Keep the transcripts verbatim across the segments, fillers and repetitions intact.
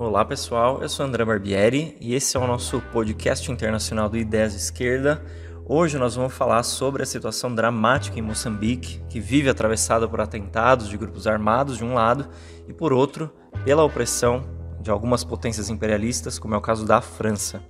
Olá pessoal, eu sou André Barbieri e esse é o nosso podcast internacional do Ideias de Esquerda. Hoje nós vamos falar sobre a situação dramática em Moçambique, que vive atravessada por atentados de grupos armados de um lado e por outro, pela opressão de algumas potências imperialistas, como é o caso da França.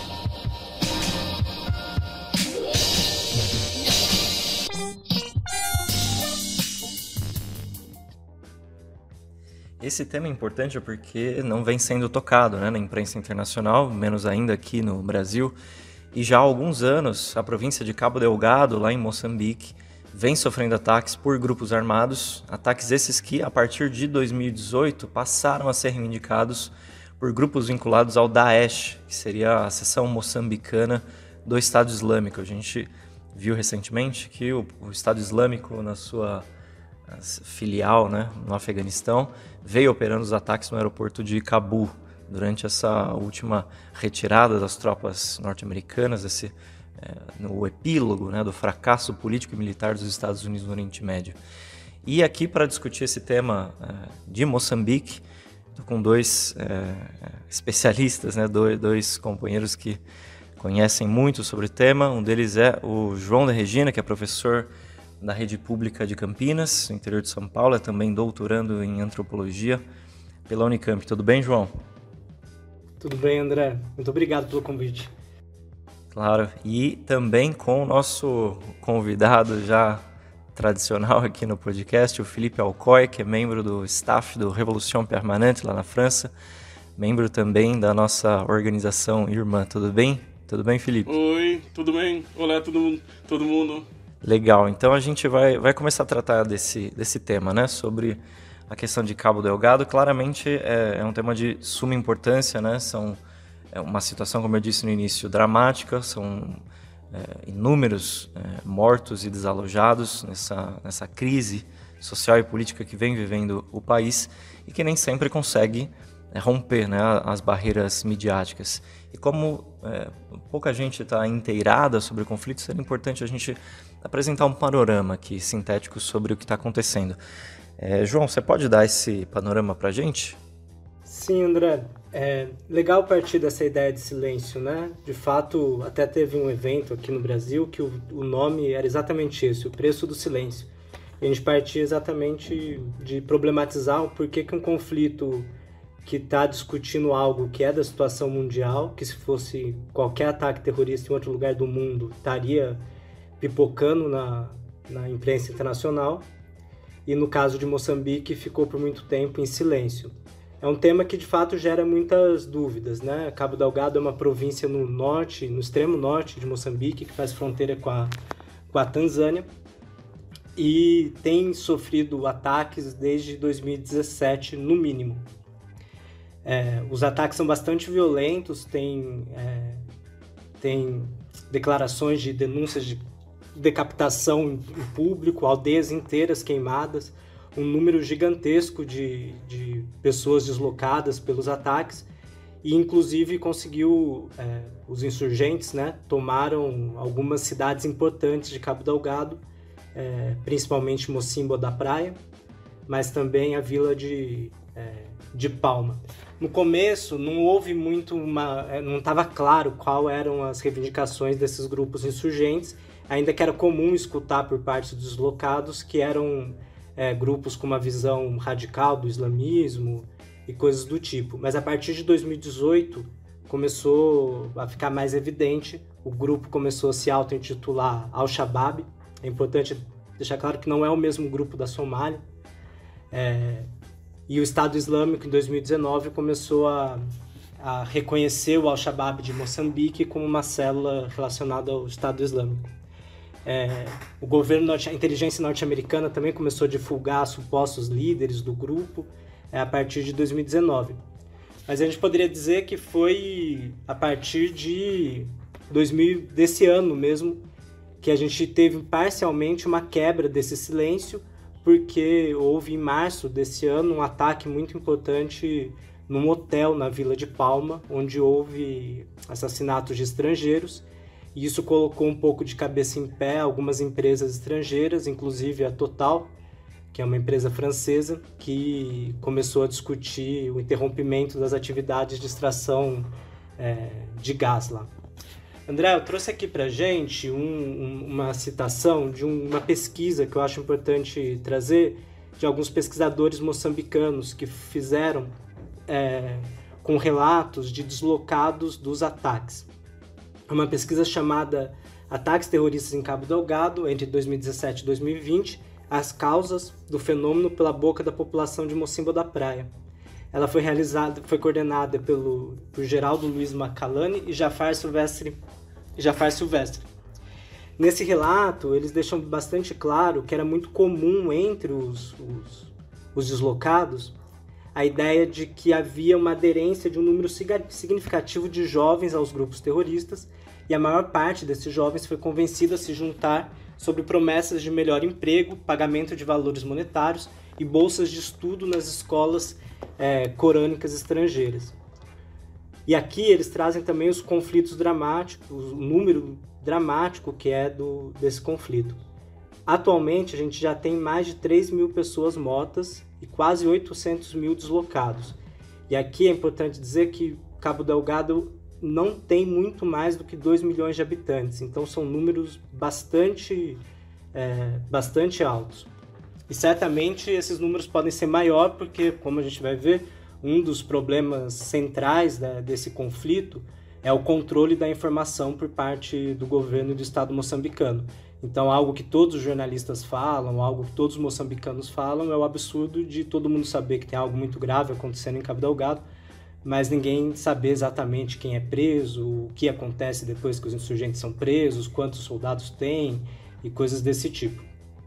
Esse tema é importante porque não vem sendo tocado, né, na imprensa internacional, menos ainda aqui no Brasil, e já há alguns anos a província de Cabo Delgado, lá em Moçambique, vem sofrendo ataques por grupos armados, ataques esses que, a partir de dois mil e dezoito, passaram a ser reivindicados por grupos vinculados ao Daesh, que seria a seção moçambicana do Estado Islâmico. A gente viu recentemente que o, o Estado Islâmico, na sua filial, né, no Afeganistão, veio operando os ataques no aeroporto de Cabul durante essa última retirada das tropas norte-americanas, esse, é, no epílogo, né, do fracasso político e militar dos Estados Unidos no Oriente Médio. E aqui, para discutir esse tema é, de Moçambique, estou com dois é, especialistas, né, dois, dois companheiros que conhecem muito sobre o tema. Um deles é o João da Regina, que é professor da Rede Pública de Campinas, no interior de São Paulo, é também doutorando em Antropologia pela Unicamp. Tudo bem, João? Tudo bem, André. Muito obrigado pelo convite. Claro, e também com o nosso convidado já tradicional aqui no podcast, o Philippe Alcoy, que é membro do staff do Révolution Permanente lá na França, membro também da nossa organização irmã. Tudo bem? Tudo bem, Philippe? Oi, tudo bem? Olá, todo mundo. Todo mundo. Legal, então a gente vai, vai começar a tratar desse, desse tema, né, sobre a questão de Cabo Delgado. Claramente é, é um tema de suma importância, né, são, é uma situação, como eu disse no início, dramática, são é, inúmeros é, mortos e desalojados nessa, nessa crise social e política que vem vivendo o país e que nem sempre consegue é, romper, né, as barreiras midiáticas. E como é, pouca gente está inteirada sobre o conflito, seria importante a gente apresentar um panorama aqui sintético sobre o que está acontecendo. É, João, você pode dar esse panorama para a gente? Sim, André. É legal partir dessa ideia de silêncio, né? De fato, até teve um evento aqui no Brasil que o, o nome era exatamente esse, o preço do silêncio. E a gente partia exatamente de problematizar o porquê que um conflito que está discutindo algo que é da situação mundial, que se fosse qualquer ataque terrorista em outro lugar do mundo, estaria pipocando na, na imprensa internacional, e no caso de Moçambique ficou por muito tempo em silêncio. É um tema que de fato gera muitas dúvidas, né? Cabo Delgado é uma província no norte, no extremo norte de Moçambique, que faz fronteira com a, com a Tanzânia, e tem sofrido ataques desde dois mil e dezessete, no mínimo. É, os ataques são bastante violentos, tem, é, tem declarações de denúncias de decapitação em público, aldeias inteiras queimadas, um número gigantesco de, de pessoas deslocadas pelos ataques, e inclusive conseguiu, é, os insurgentes, né, tomaram algumas cidades importantes de Cabo Delgado, é, principalmente Mocimboa da Praia, mas também a vila de, é, de Palma. No começo não houve muito uma, não estava claro quais eram as reivindicações desses grupos insurgentes, ainda que era comum escutar por parte dos deslocados que eram é, grupos com uma visão radical do islamismo e coisas do tipo. Mas a partir de dois mil e dezoito começou a ficar mais evidente, o grupo começou a se auto-intitular Al-Shabaab. É importante deixar claro que não é o mesmo grupo da Somália. É, e o Estado Islâmico, em dois mil e dezenove, começou a, a reconhecer o Al-Shabaab de Moçambique como uma célula relacionada ao Estado Islâmico. É, o governo, a inteligência norte-americana também começou a divulgar supostos líderes do grupo é, a partir de dois mil e dezenove. Mas a gente poderia dizer que foi a partir de dois mil, desse ano mesmo, que a gente teve parcialmente uma quebra desse silêncio, porque houve em março desse ano um ataque muito importante num hotel na Vila de Palma, onde houve assassinatos de estrangeiros, e isso colocou um pouco de cabeça em pé algumas empresas estrangeiras, inclusive a Total, que é uma empresa francesa que começou a discutir o interrompimento das atividades de extração é, de gás lá. André, eu trouxe aqui para a gente um, um, uma citação de uma pesquisa que eu acho importante trazer, de alguns pesquisadores moçambicanos que fizeram é, com relatos de deslocados dos ataques. É uma pesquisa chamada Ataques Terroristas em Cabo Delgado, entre dois mil e dezessete e dois mil e vinte, as causas do fenômeno pela boca da população de Mocimboa da Praia. Ela foi realizada, foi coordenada pelo, por Geraldo Luiz Macalani e Jafar Silvestre, Jafar Silvestre. Nesse relato, eles deixam bastante claro que era muito comum entre os, os, os deslocados a ideia de que havia uma aderência de um número significativo de jovens aos grupos terroristas, e a maior parte desses jovens foi convencida a se juntar sob promessas de melhor emprego, pagamento de valores monetários e bolsas de estudo nas escolas é, corânicas estrangeiras. E aqui eles trazem também os conflitos dramáticos, o número dramático que é do, desse conflito. Atualmente a gente já tem mais de três mil pessoas mortas e quase oitocentos mil deslocados. E aqui é importante dizer que Cabo Delgado não tem muito mais do que dois milhões de habitantes, então são números bastante, é, bastante altos. E certamente esses números podem ser maiores porque, como a gente vai ver, um dos problemas centrais da, desse conflito é o controle da informação por parte do governo e do Estado moçambicano. Então, algo que todos os jornalistas falam, algo que todos os moçambicanos falam, é o absurdo de todo mundo saber que tem algo muito grave acontecendo em Cabo Delgado, mas ninguém saber exatamente quem é preso, o que acontece depois que os insurgentes são presos, quantos soldados tem e coisas desse tipo.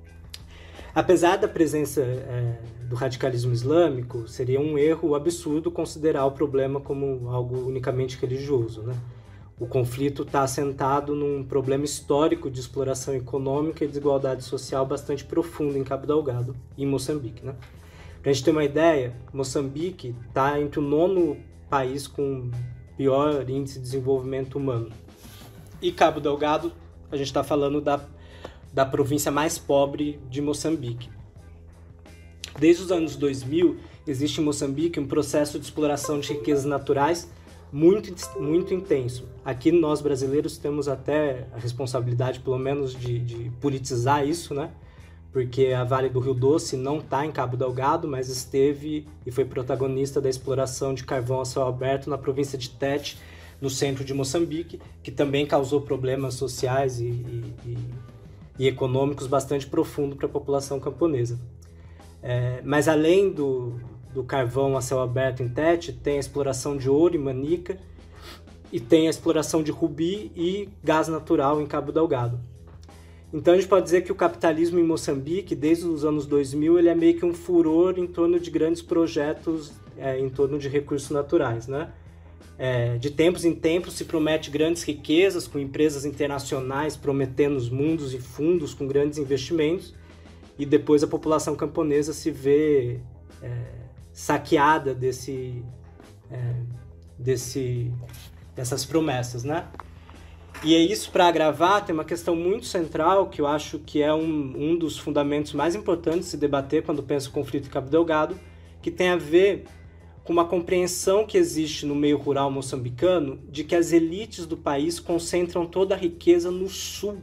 Apesar da presença é, do radicalismo islâmico, seria um erro absurdo considerar o problema como algo unicamente religioso, né? O conflito está assentado num problema histórico de exploração econômica e desigualdade social bastante profundo em Cabo Delgado e em Moçambique, né? Para a gente ter uma ideia, Moçambique está entre o nono país com pior índice de desenvolvimento humano. E Cabo Delgado, a gente está falando da, da província mais pobre de Moçambique. Desde os anos dois mil, existe em Moçambique um processo de exploração de riquezas naturais muito, muito intenso. Aqui nós brasileiros temos até a responsabilidade, pelo menos, de, de politizar isso, né? Porque a Vale do Rio Doce não está em Cabo Delgado, mas esteve e foi protagonista da exploração de carvão a céu aberto na província de Tete, no centro de Moçambique, que também causou problemas sociais e, e, e, e econômicos bastante profundos para a população camponesa. É, mas além do, do carvão a céu aberto em Tete, tem a exploração de ouro e manica, e tem a exploração de rubi e gás natural em Cabo Delgado. Então a gente pode dizer que o capitalismo em Moçambique, desde os anos dois mil, ele é meio que um furor em torno de grandes projetos, é, em torno de recursos naturais, né? É, de tempos em tempos se promete grandes riquezas, com empresas internacionais prometendo os mundos e fundos com grandes investimentos, e depois a população camponesa se vê é, saqueada desse, é, desse, dessas promessas, né? E é isso, para agravar, tem uma questão muito central que eu acho que é um, um dos fundamentos mais importantes de se debater quando pensa o conflito em Cabo Delgado, que tem a ver com uma compreensão que existe no meio rural moçambicano de que as elites do país concentram toda a riqueza no sul,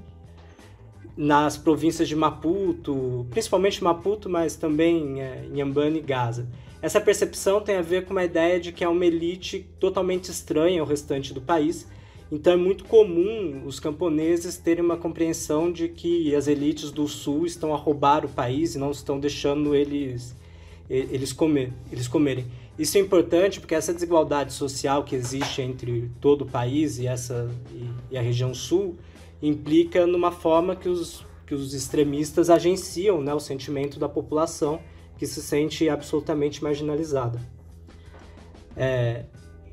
nas províncias de Maputo, principalmente Maputo, mas também é, Inhambane e Gaza. Essa percepção tem a ver com uma ideia de que é uma elite totalmente estranha ao restante do país. Então é muito comum os camponeses terem uma compreensão de que as elites do sul estão a roubar o país e não estão deixando eles, eles, comer, eles comerem. Isso é importante porque essa desigualdade social que existe entre todo o país e, essa, e, e a região sul implica numa forma que os, que os extremistas agenciam, né, o sentimento da população que se sente absolutamente marginalizada. É...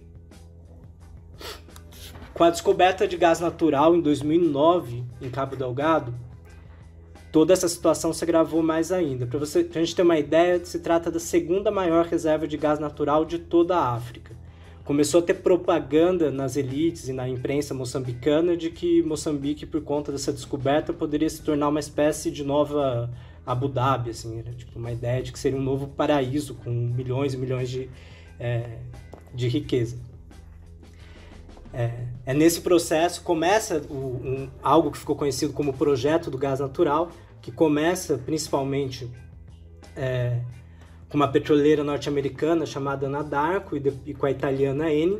Com a descoberta de gás natural em dois mil e nove, em Cabo Delgado, toda essa situação se agravou mais ainda. Para você, pra gente ter uma ideia, se trata da segunda maior reserva de gás natural de toda a África. Começou a ter propaganda nas elites e na imprensa moçambicana de que Moçambique, por conta dessa descoberta, poderia se tornar uma espécie de nova Abu Dhabi, assim, era tipo uma ideia de que seria um novo paraíso com milhões e milhões de, é, de riqueza. É, é nesse processo começa o, um, algo que ficou conhecido como o projeto do gás natural, que começa principalmente é, com uma petroleira norte-americana chamada Anadarko e, de, e com a italiana Eni,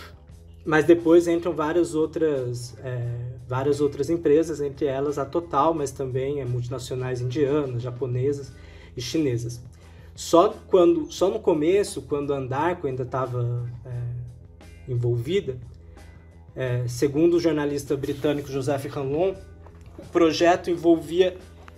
mas depois entram várias outras, é, várias outras empresas, entre elas a Total, mas também é, multinacionais indianas, japonesas e chinesas. Só, quando, só no começo, quando a Anadarko ainda estava é, envolvida, É, segundo o jornalista britânico Joseph Hanlon, o projeto envolvia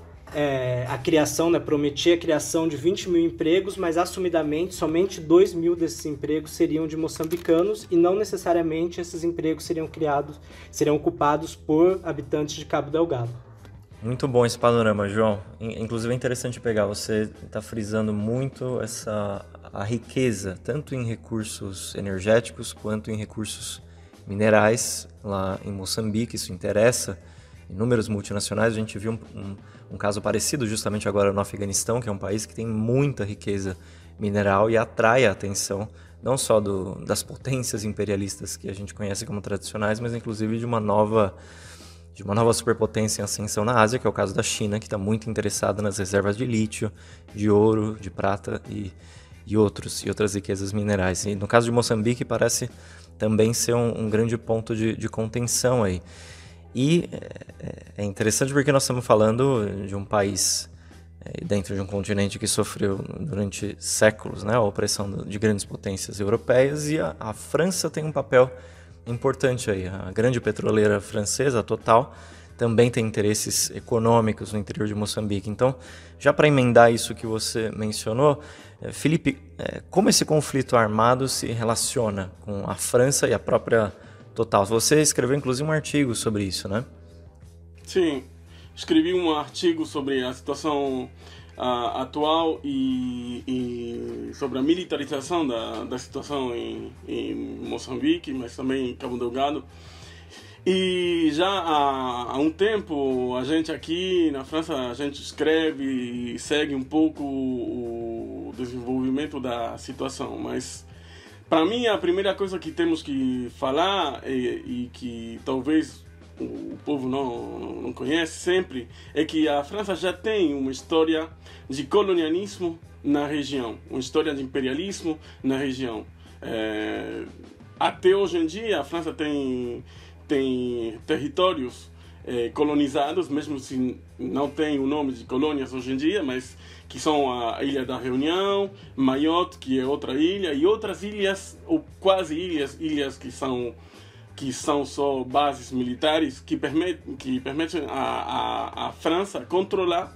é, a criação, né, prometia a criação de vinte mil empregos, mas assumidamente somente dois mil desses empregos seriam de moçambicanos e não necessariamente esses empregos seriam criados, seriam ocupados por habitantes de Cabo Delgado. Muito bom esse panorama, João. Inclusive é interessante pegar, você está frisando muito essa, a riqueza, tanto em recursos energéticos quanto em recursos minerais lá em Moçambique. Isso interessa inúmeros multinacionais. A gente viu um, um, um caso parecido justamente agora no Afeganistão, que é um país que tem muita riqueza mineral e atrai a atenção não só do, das potências imperialistas que a gente conhece como tradicionais, mas inclusive de uma nova, de uma nova superpotência em ascensão na Ásia, que é o caso da China, que está muito interessada nas reservas de lítio, de ouro, de prata e, e, outros, e outras riquezas minerais. E no caso de Moçambique parece também ser um, um grande ponto de, de contenção aí. E é, é interessante porque nós estamos falando de um país é, dentro de um continente que sofreu durante séculos, né, a opressão de grandes potências europeias, e a, a França tem um papel importante aí. A grande petroleira francesa, a Total, também tem interesses econômicos no interior de Moçambique. Então, já para emendar isso que você mencionou, Felipe, como esse conflito armado se relaciona com a França e a própria Total? Você escreveu inclusive um artigo sobre isso, né? Sim, escrevi um artigo sobre a situação uh, atual e, e sobre a militarização da, da situação em, em Moçambique, mas também em Cabo Delgado. E já há, há um tempo, a gente aqui na França, a gente escreve e segue um pouco o desenvolvimento da situação, mas para mim a primeira coisa que temos que falar e, e que talvez o povo não, não conhece sempre, é que a França já tem uma história de colonialismo na região, uma história de imperialismo na região. É, até hoje em dia a França tem tem territórios eh, colonizados, mesmo se não tem o nome de colônias hoje em dia, mas que são a Ilha da Reunião, Mayotte, que é outra ilha, e outras ilhas, ou quase ilhas, ilhas que são, que são só bases militares, que permitem, que permitem a, a, a França controlar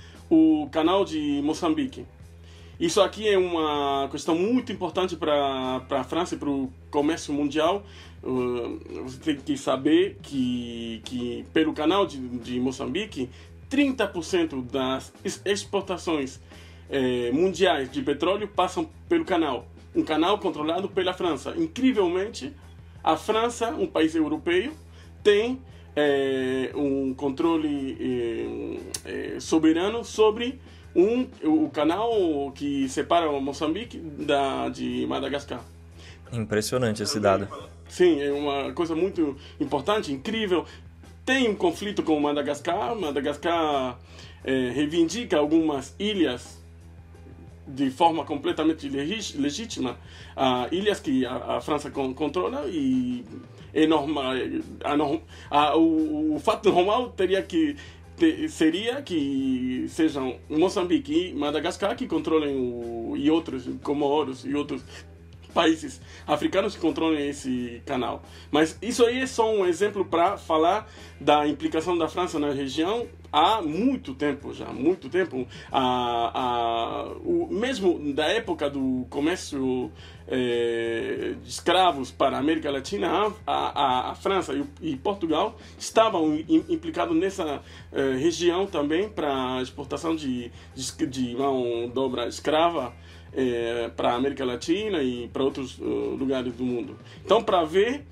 o canal de Moçambique. Isso aqui é uma questão muito importante para a França e para o comércio mundial. Uh, você tem que saber que, que pelo canal de, de Moçambique, trinta por cento das exportações eh, mundiais de petróleo passam pelo canal. Um canal controlado pela França. Incrivelmente, a França, um país europeu, tem eh, um controle eh, eh, soberano sobre um, o canal que separa Moçambique da, de Madagascar. Impressionante esse dado. Sim, é uma coisa muito importante, incrível. Tem um conflito com Madagascar. Madagascar é, reivindica algumas ilhas de forma completamente legítima, uh, ilhas que a, a França con controla, e é normal. A, a, o, o fato normal teria que te, seria que sejam Moçambique e Madagascar que controlem o, e outros, Comoros e outros países africanos que controlam esse canal. Mas isso aí é só um exemplo para falar da implicação da França na região há muito tempo já, muito tempo. A, a, o, mesmo da época do comércio eh, de escravos para a América Latina, a, a, a França e, e Portugal estavam implicados nessa eh, região também para a exportação de, de, de mão de obra escrava é, para a América Latina e para outros uh, lugares do mundo. Então, para ver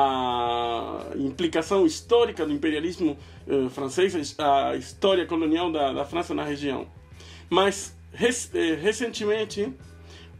a implicação histórica do imperialismo uh, francês, a história colonial da, da França na região. Mas, res, eh, recentemente, o,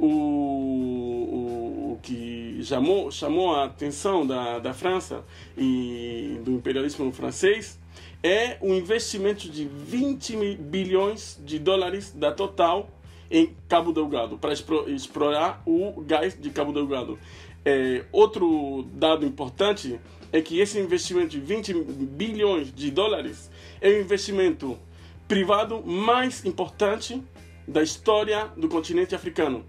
o, o que chamou, chamou a atenção da, da França e do imperialismo francês é o investimento de vinte bilhões de dólares da Total em Cabo Delgado, para explorar o gás de Cabo Delgado. É, outro dado importante é que esse investimento de vinte bilhões de dólares é o investimento privado mais importante da história do continente africano.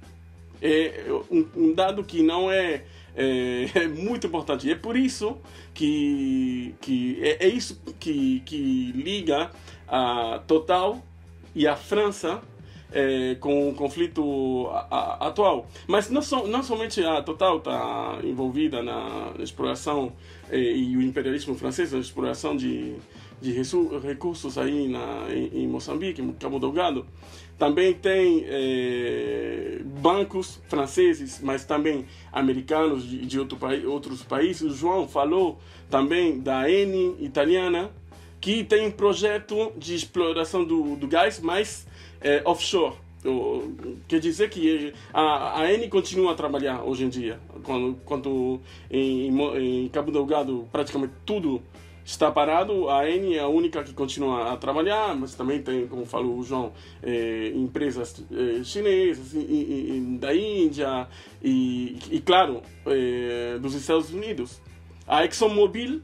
É um, um dado que não é, é, é muito importante. E é por isso que, que é, é isso que, que liga a Total e a França é, com o conflito a, a, atual. Mas não, so, não somente a Total está envolvida na exploração é, e o imperialismo francês, na exploração de, de recursos aí na, em, em Moçambique, em Cabo Delgado. Também tem é, bancos franceses, mas também americanos de, de outro, outros países. O João falou também da Eni italiana, que tem um projeto de exploração do, do gás, mas é, offshore. Quer dizer que a, a Eni continua a trabalhar hoje em dia, quando, quando em, em Cabo Delgado praticamente tudo está parado. A Eni é a única que continua a trabalhar, mas também tem, como falou o João, eh, empresas eh, chinesas, e, e, e da Índia e, e claro, eh, dos Estados Unidos. A ExxonMobil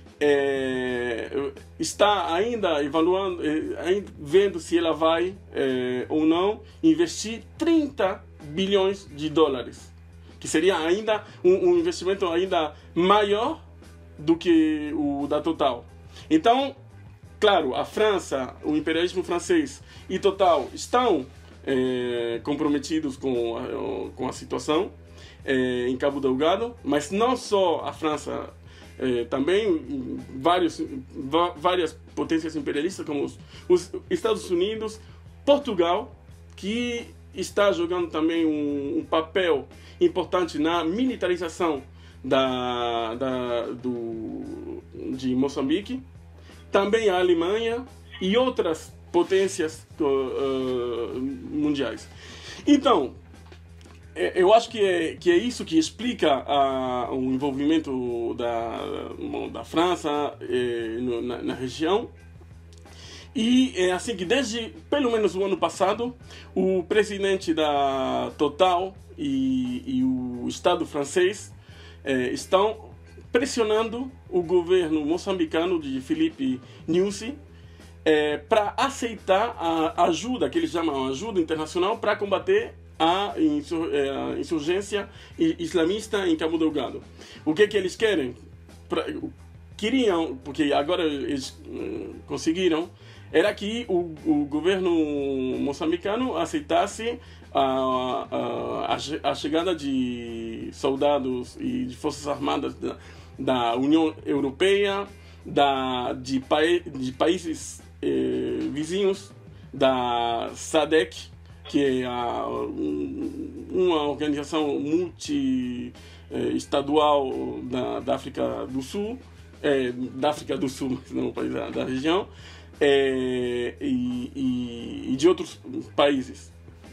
eh, está ainda evaluando, eh, ainda vendo se ela vai eh, ou não investir trinta bilhões de dólares, que seria ainda um, um investimento ainda maior do que o da Total. Então, claro, a França, o imperialismo francês e Total estão é, comprometidos com a, com a situação é, em Cabo Delgado, mas não só a França, é, também vários, várias potências imperialistas como os, os Estados Unidos, Portugal, que está jogando também um, um papel importante na militarização Da, da, do, de Moçambique, também a Alemanha e outras potências uh, mundiais. Então, eu acho que é, que é isso que explica uh, o envolvimento da, da França eh, no, na, na região. E é assim que desde pelo menos o ano passado, o presidente da Total e, e o Estado francês É, estão pressionando o governo moçambicano de Filipe Nyusi é, para aceitar a ajuda, que eles chamam ajuda internacional, para combater a, insur a insurgência islamista em Cabo Delgado. O que que eles querem? Pra, queriam, porque agora eles hum, conseguiram, era que o, o governo moçambicano aceitasse a, a, a chegada de soldados e de forças armadas da, da União Europeia, da, de, pa, de países eh, vizinhos, da SADC, que é a, um, uma organização multi-estadual da, da África do Sul, é, da África do Sul, mas não o país da, da região, é, e, e, e de outros países.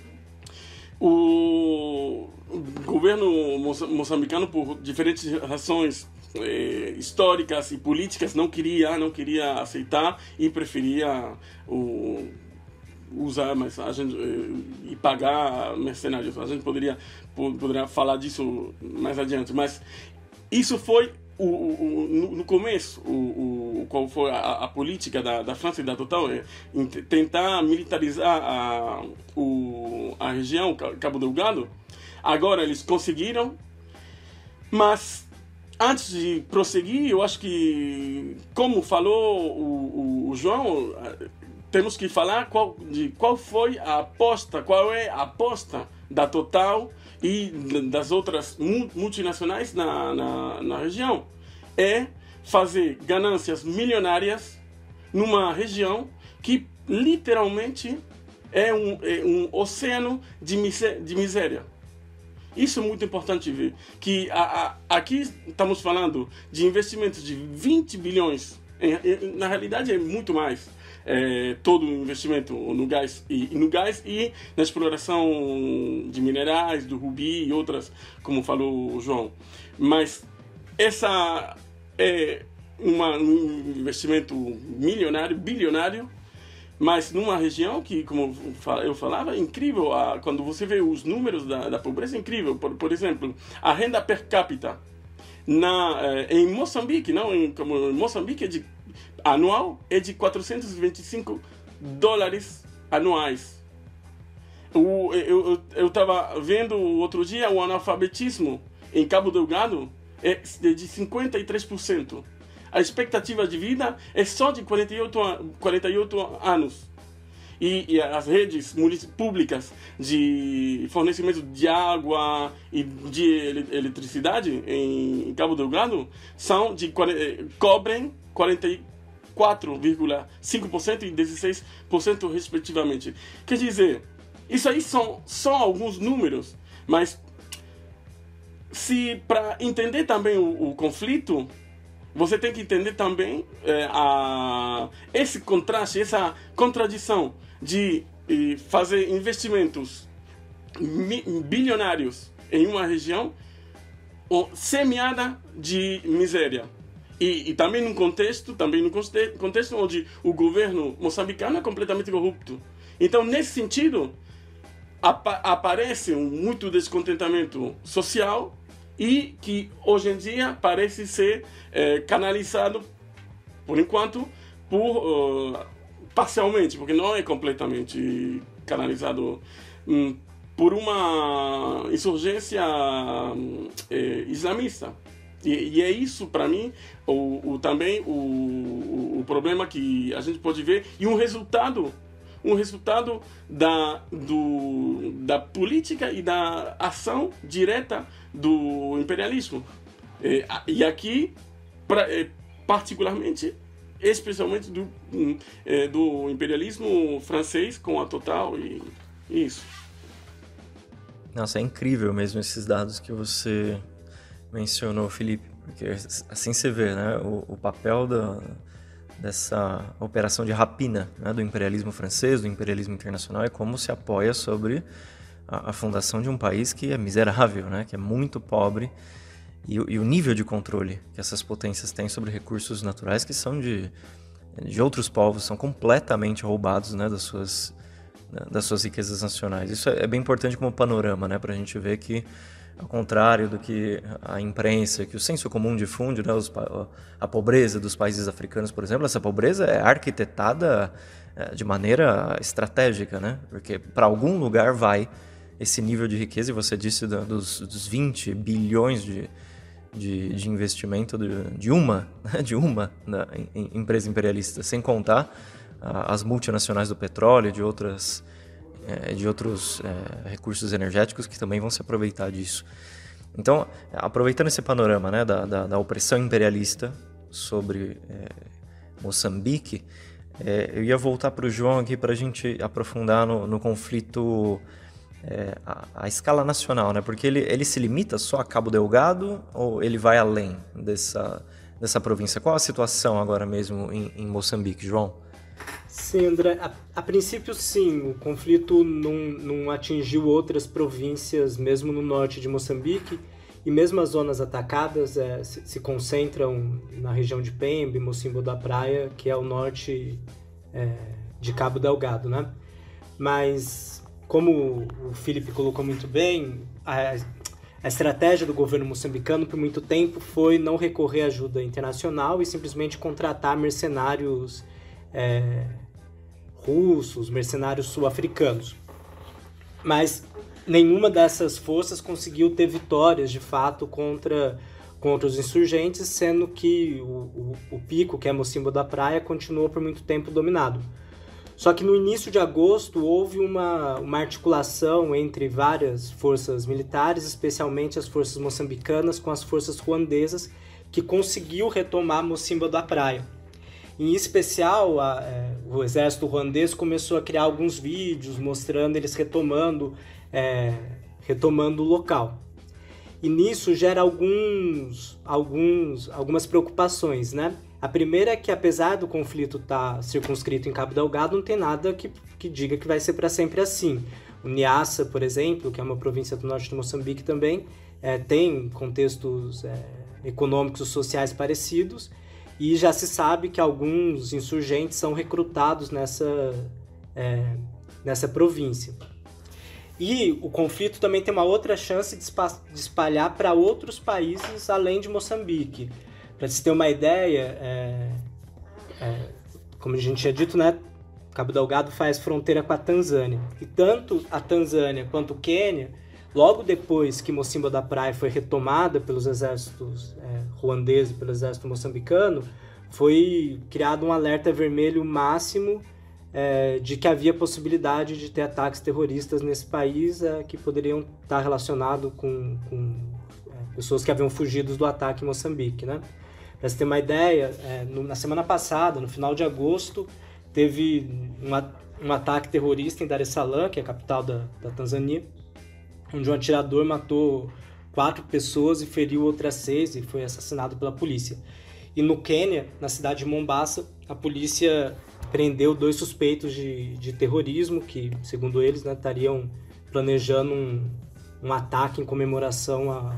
O governo moçambicano, por diferentes razões eh, históricas e políticas, não queria, não queria aceitar e preferia o, usar mas a gente, eh, e pagar mercenários. A gente poderia, poderia falar disso mais adiante, mas isso foi o, o, no, no começo, o, o, qual foi a, a política da, da França e da Total, é tentar militarizar a, o, a região, Cabo Delgado. Agora eles conseguiram, mas antes de prosseguir, eu acho que, como falou o, o, o João, temos que falar qual, de qual foi a aposta, qual é a aposta da Total e das outras multinacionais na, na, na região. É fazer ganâncias milionárias numa região que literalmente é um, é um oceano de, misé de miséria. Isso é muito importante ver, que a, a, aqui estamos falando de investimentos de vinte bilhões, em, em, na realidade é muito mais, é, todo o investimento no gás, e, no gás e na exploração de minerais, do rubi e outras, como falou o João. Mas essa é uma, um investimento milionário, bilionário, mas numa região que, como eu falava, é incrível. Quando você vê os números da, da pobreza, é incrível. Por, por exemplo, a renda per capita na, em Moçambique, não, em, como em Moçambique, é de, anual, é de quatrocentos e vinte e cinco dólares anuais. O, eu estava vendo outro dia o analfabetismo em Cabo Delgado é de cinquenta e três por cento. A expectativa de vida é só de quarenta e oito anos. E, e as redes públicas de fornecimento de água e de eletricidade em Cabo Delgado são de, cobrem quarenta e quatro vírgula cinco por cento e dezesseis por cento respectivamente. Quer dizer, isso aí são só alguns números, mas se para entender também o, o conflito, você tem que entender também é, a, esse contraste, essa contradição de e, fazer investimentos mi, bilionários em uma região ou, semeada de miséria. E, e também num contexto, também num contexto onde o governo moçambicano é completamente corrupto. Então, nesse sentido, apa, aparece um muito descontentamento social e que hoje em dia parece ser é, canalizado, por enquanto, por, uh, parcialmente, porque não é completamente canalizado, um, por uma insurgência um, é, islamista. E, e é isso, para mim, o, o, também o, o, o problema que a gente pode ver e um resultado um resultado da, do, da política e da ação direta do imperialismo. E, e aqui, pra, particularmente, especialmente do, do imperialismo francês com a Total e, e isso. Nossa, é incrível mesmo esses dados que você mencionou, Felipe, porque assim você vê, né, o, o papel da... dessa operação de rapina, né, do imperialismo francês, do imperialismo internacional, é como se apoia sobre a, a fundação de um país que é miserável, né, que é muito pobre, e, e o nível de controle que essas potências têm sobre recursos naturais que são de, de outros povos, são completamente roubados, né, das suas, das suas riquezas nacionais. Isso é, é bem importante como panorama, né, para a gente ver que, ao contrário do que a imprensa, que o senso comum difunde, né, os, a pobreza dos países africanos, por exemplo, essa pobreza é arquitetada de maneira estratégica, né? Porque para algum lugar vai esse nível de riqueza, e você disse dos, dos vinte bilhões de, de, de investimento de, de uma, de uma na, em, empresa imperialista, sem contar as multinacionais do petróleo, de outras... de outros é, recursos energéticos que também vão se aproveitar disso. Então, aproveitando esse panorama, né, da, da, da opressão imperialista sobre é, Moçambique, é, eu ia voltar para o João aqui para a gente aprofundar no, no conflito é, a, a escala nacional, né? Porque ele, ele se limita só a Cabo Delgado ou ele vai além dessa, dessa província? Qual a situação agora mesmo em, em Moçambique, João? Sim, André. A, a princípio, sim. O conflito não, não atingiu outras províncias, mesmo no norte de Moçambique, e mesmo as zonas atacadas é, se, se concentram na região de Pemba e Mocimbo da Praia, que é o norte é, de Cabo Delgado, né? Mas, como o Felipe colocou muito bem, a, a estratégia do governo moçambicano por muito tempo foi não recorrer à ajuda internacional e simplesmente contratar mercenários É, russos, mercenários sul-africanos. Mas nenhuma dessas forças conseguiu ter vitórias de fato contra, contra os insurgentes, sendo que o, o, o pico, que é Mocimbo da Praia, continuou por muito tempo dominado. Só que no início de agosto houve uma, uma articulação entre várias forças militares, especialmente as forças moçambicanas com as forças ruandesas, que conseguiu retomar Mocimbo da Praia. Em especial, a, é, o exército ruandês começou a criar alguns vídeos mostrando eles retomando, é, retomando o local. E nisso gera alguns, alguns, algumas preocupações, né? A primeira é que, apesar do conflito estar circunscrito em Cabo Delgado, não tem nada que, que diga que vai ser para sempre assim. O Niassa, por exemplo, que é uma província do norte de Moçambique também, é, tem contextos é, econômicos e sociais parecidos, e já se sabe que alguns insurgentes são recrutados nessa, é, nessa província. E o conflito também tem uma outra chance de espalhar para outros países além de Moçambique. Para se ter uma ideia, é, é, como a gente tinha dito, né, Cabo Delgado faz fronteira com a Tanzânia. E tanto a Tanzânia quanto o Quênia, logo depois que Mocimboa da Praia foi retomada pelos exércitos é, ruandeses e pelo exército moçambicano, foi criado um alerta vermelho máximo É, de que havia possibilidade de ter ataques terroristas nesse país é, que poderiam estar relacionados com, com é, pessoas que haviam fugido do ataque em Moçambique, né? Para você ter uma ideia, é, no, na semana passada, no final de agosto, teve um, um ataque terrorista em Dar es Salaam, que é a capital da, da Tanzânia, onde um atirador matou quatro pessoas e feriu outras seis e foi assassinado pela polícia. E no Quênia, na cidade de Mombasa, a polícia prendeu dois suspeitos de, de terrorismo que, segundo eles, né, estariam planejando um, um ataque em comemoração a,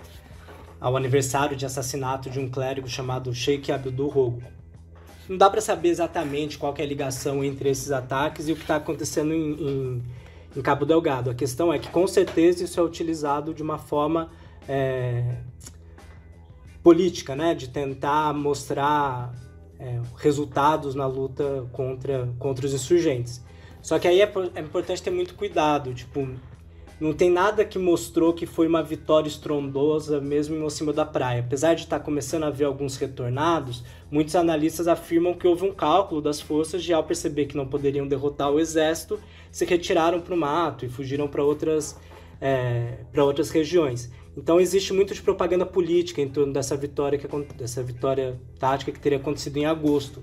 ao aniversário de assassinato de um clérigo chamado Sheikh Abdul Rogo. Não dá para saber exatamente qual que é a ligação entre esses ataques e o que está acontecendo em, em, em Cabo Delgado. A questão é que, com certeza, isso é utilizado de uma forma é, política, né, de tentar mostrar É, resultados na luta contra, contra os insurgentes. Só que aí é, é importante ter muito cuidado, tipo, não tem nada que mostrou que foi uma vitória estrondosa mesmo em Mocimboa da Praia. Apesar de estar começando a haver alguns retornados, muitos analistas afirmam que houve um cálculo das forças de, ao perceber que não poderiam derrotar o exército, se retiraram para o mato e fugiram para outras, é, para outras regiões. Então existe muito de propaganda política em torno dessa vitória, que, dessa vitória tática que teria acontecido em agosto.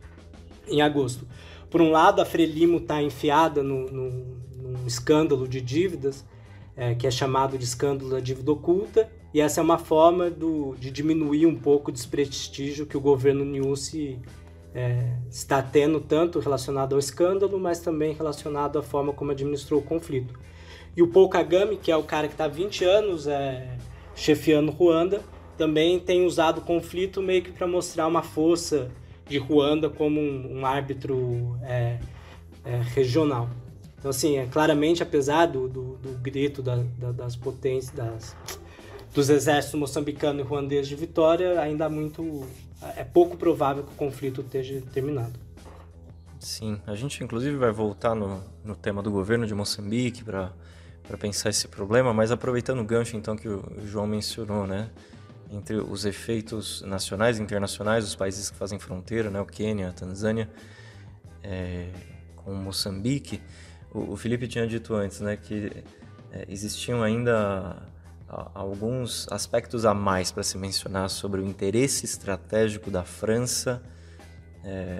Em agosto. Por um lado, a Frelimo está enfiada no, no, num escândalo de dívidas, é, que é chamado de escândalo da dívida oculta, e essa é uma forma do, de diminuir um pouco o desprestígio que o governo Nyusi é, está tendo, tanto relacionado ao escândalo, mas também relacionado à forma como administrou o conflito. E o Paul Kagame, que é o cara que está há vinte anos é, chefiando Ruanda, também tem usado o conflito meio que para mostrar uma força de Ruanda como um, um árbitro é, é, regional. Então, assim, é, claramente, apesar do, do, do grito da, da, das potências, das, dos exércitos moçambicano e ruandês de vitória, ainda há muito, é pouco provável que o conflito esteja terminado. Sim, a gente inclusive vai voltar no, no tema do governo de Moçambique para para pensar esse problema, mas aproveitando o gancho então que o João mencionou, né, entre os efeitos nacionais e internacionais dos países que fazem fronteira, né, o Quênia, a Tanzânia, é, com Moçambique, o, o Felipe tinha dito antes, né, que é, existiam ainda a, alguns aspectos a mais para se mencionar sobre o interesse estratégico da França é,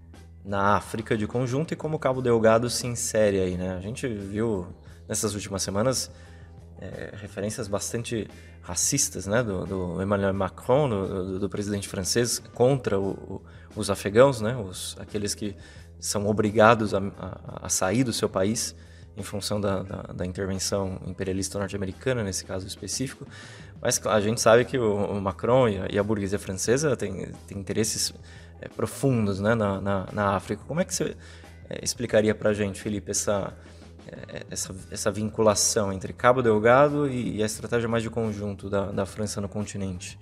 na África de conjunto e como Cabo Delgado se insere aí, né? A gente viu nessas últimas semanas é, referências bastante racistas, né, do, do Emmanuel Macron, do, do presidente francês, contra o, o, os afegãos, né, os, aqueles que são obrigados a, a, a sair do seu país em função da, da, da intervenção imperialista norte-americana, nesse caso específico. Mas a gente sabe que o, o Macron e a, e a burguesia francesa têm, têm interesses é, profundos, né, na, na, na África. Como é que você é, explicaria para a gente, Felipe, essa... Essa, essa vinculação entre Cabo Delgado e, e a estratégia mais de conjunto da, da França no continente?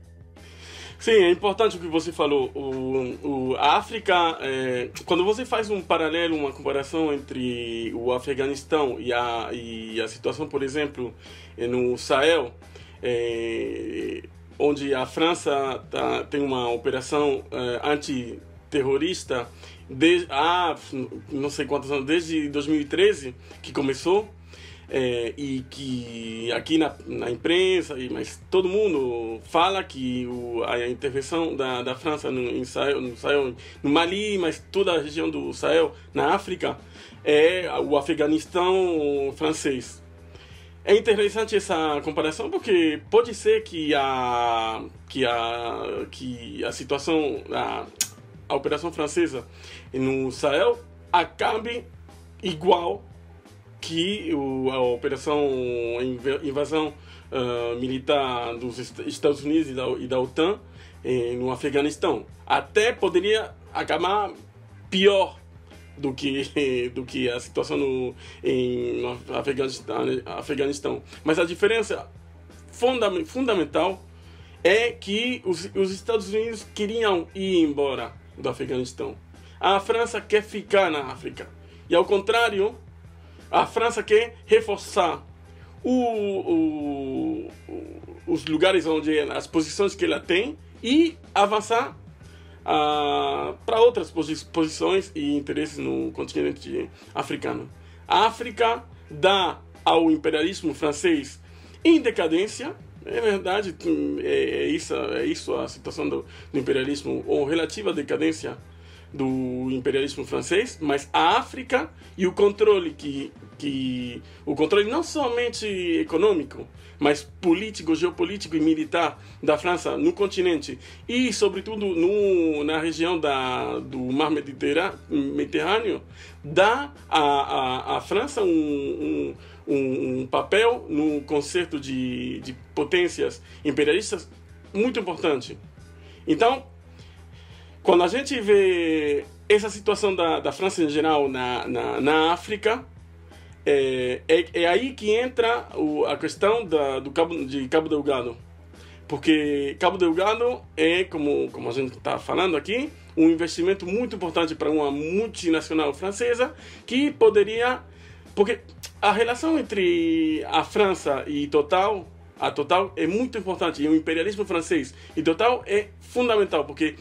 Sim, é importante o que você falou. O, o, a África, é, quando você faz um paralelo, uma comparação entre o Afeganistão e a, e a situação, por exemplo, no Sahel, é, onde a França tá, tem uma operação é, antiterrorista desde, ah, não sei quantos anos, desde dois mil e treze que começou, é, e que aqui na, na imprensa, e, mas todo mundo fala que o, a intervenção da, da França no, em Sahel, no Sahel, no Mali, mas toda a região do Sahel, na África, é o Afeganistão francês. É interessante essa comparação porque pode ser que a, que a, que a situação, a, a operação francesa no Sahel acabe igual que o, a operação invasão uh, militar dos Estados Unidos e da, e da OTAN eh, no Afeganistão. Até poderia acabar pior do que, do que a situação no, em, no Afeganistão, Afeganistão. Mas a diferença funda, fundamental é que os, os Estados Unidos queriam ir embora do Afeganistão. A França quer ficar na África. E ao contrário, a França quer reforçar o, o, os lugares onde as posições que ela tem e avançar uh, para outras posi posições e interesses no continente africano. A África dá ao imperialismo francês em decadência. É verdade, é isso, é isso a situação do, do imperialismo, ou relativa decadência do imperialismo francês, mas a África e o controle que, que o controle não somente econômico, mas político, geopolítico e militar da França no continente e sobretudo no, na região da, do Mar Mediterrâneo, dá à, à, à França um, um, um, um papel no concerto de, de potências imperialistas muito importante. Então, quando a gente vê essa situação da, da França em geral na, na, na África, é, é, é aí que entra o, a questão da, do Cabo, de Cabo Delgado. Porque Cabo Delgado é, como, como a gente está falando aqui, um investimento muito importante para uma multinacional francesa que poderia... Porque a relação entre a França e Total, a Total é muito importante, e o imperialismo francês e Total é fundamental, porque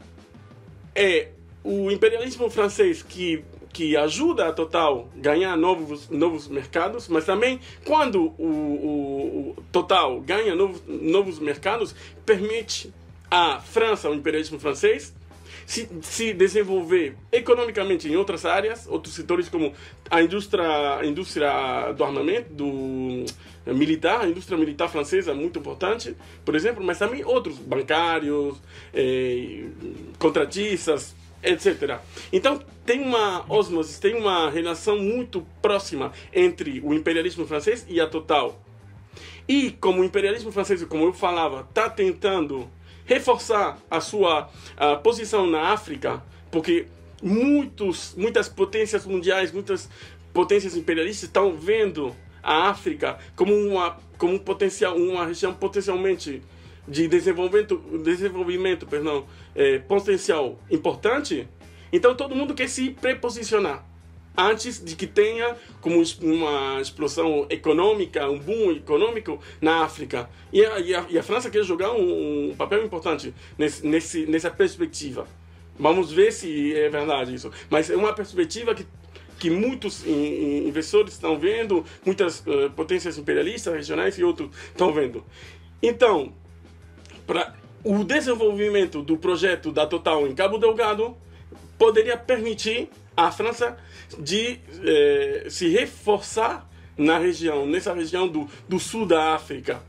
é o imperialismo francês que, que ajuda a Total a ganhar novos, novos mercados, mas também quando o, o, o Total ganha novos, novos mercados, permite à França, o imperialismo francês, se, se desenvolver economicamente em outras áreas, outros setores como a indústria, a indústria do armamento, do militar, a indústria militar francesa é muito importante, por exemplo, mas também outros, bancários, eh, contratistas, etcétera. Então, tem uma osmose, tem uma relação muito próxima entre o imperialismo francês e a Total. E como o imperialismo francês, como eu falava, está tentando reforçar a sua a posição na África, porque muitos, muitas potências mundiais, muitas potências imperialistas estão vendo a África como uma, como um potencial, uma região potencialmente de desenvolvimento, desenvolvimento, perdão, é, potencial importante. Então todo mundo quer se preposicionar antes de que tenha como uma explosão econômica, um boom econômico na África. E a, e a, e a França quer jogar um, um papel importante nesse, nesse, nessa perspectiva. Vamos ver se é verdade isso. Mas é uma perspectiva que, que muitos investidores estão vendo, muitas uh, potências imperialistas regionais e outros estão vendo. Então, para o desenvolvimento do projeto da Total em Cabo Delgado poderia permitir a França de eh, se reforçar na região, nessa região do, do sul da África.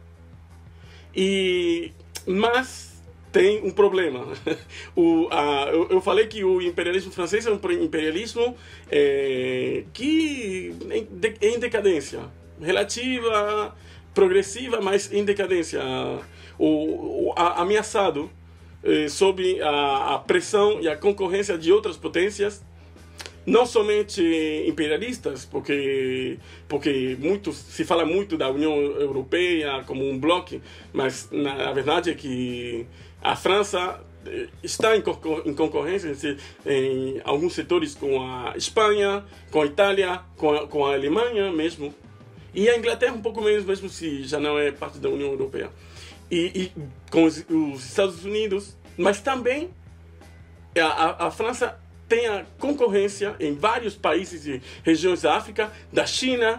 E, mas tem um problema. o, a, eu, eu falei que o imperialismo francês é um imperialismo eh, que é em decadência, relativa, progressiva, mas em decadência. O, o, a, ameaçado eh, sob a, a pressão e a concorrência de outras potências, não somente imperialistas, porque porque muito se fala muito da União Europeia como um bloco, mas na verdade é que a França está em, em concorrência em, em alguns setores com a Espanha, com a Itália, com a, com a Alemanha mesmo, e a Inglaterra um pouco menos, mesmo se já não é parte da União Europeia, e, e com os, os Estados Unidos, mas também a, a, a França tem a concorrência em vários países e regiões da África, da China,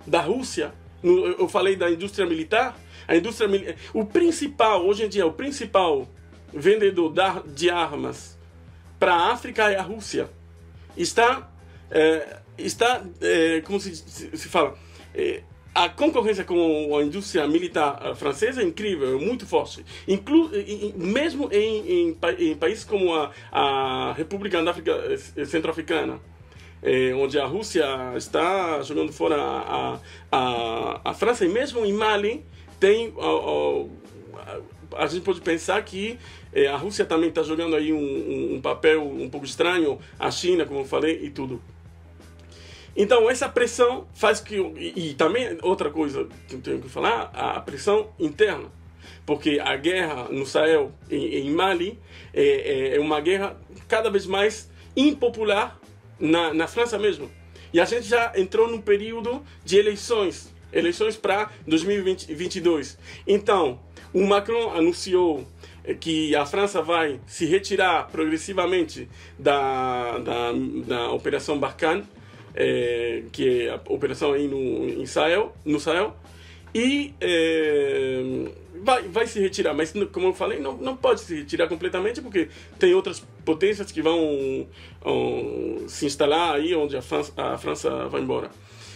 da Rússia, no, eu falei da indústria militar, a indústria o principal, hoje em dia, o principal vendedor de armas para a África é a Rússia. Está, é, está é, como se, se fala, é, a concorrência com a indústria militar francesa é incrível, é muito forte. Inclu mesmo em, em, em países como a, a República da África Centro-Africana, é, onde a Rússia está jogando fora a, a, a França, e mesmo em Mali, tem, a, a, a gente pode pensar que é, a Rússia também está jogando aí um, um papel um pouco estranho, a China, como eu falei, e tudo. Então, essa pressão faz que... E, e também, outra coisa que eu tenho que falar, a pressão interna. Porque a guerra no Sahel, em, em Mali, é, é uma guerra cada vez mais impopular na, na França mesmo. E a gente já entrou num período de eleições. Eleições para dois mil e vinte e dois. Então, o Macron anunciou que a França vai se retirar progressivamente da, da, da Operação Barkhane, É, que é a operação aí no, em Sahel, no Sahel, e é, vai, vai se retirar, mas como eu falei, não, não pode se retirar completamente, porque tem outras potências que vão, vão se instalar aí onde a França, a França vai embora.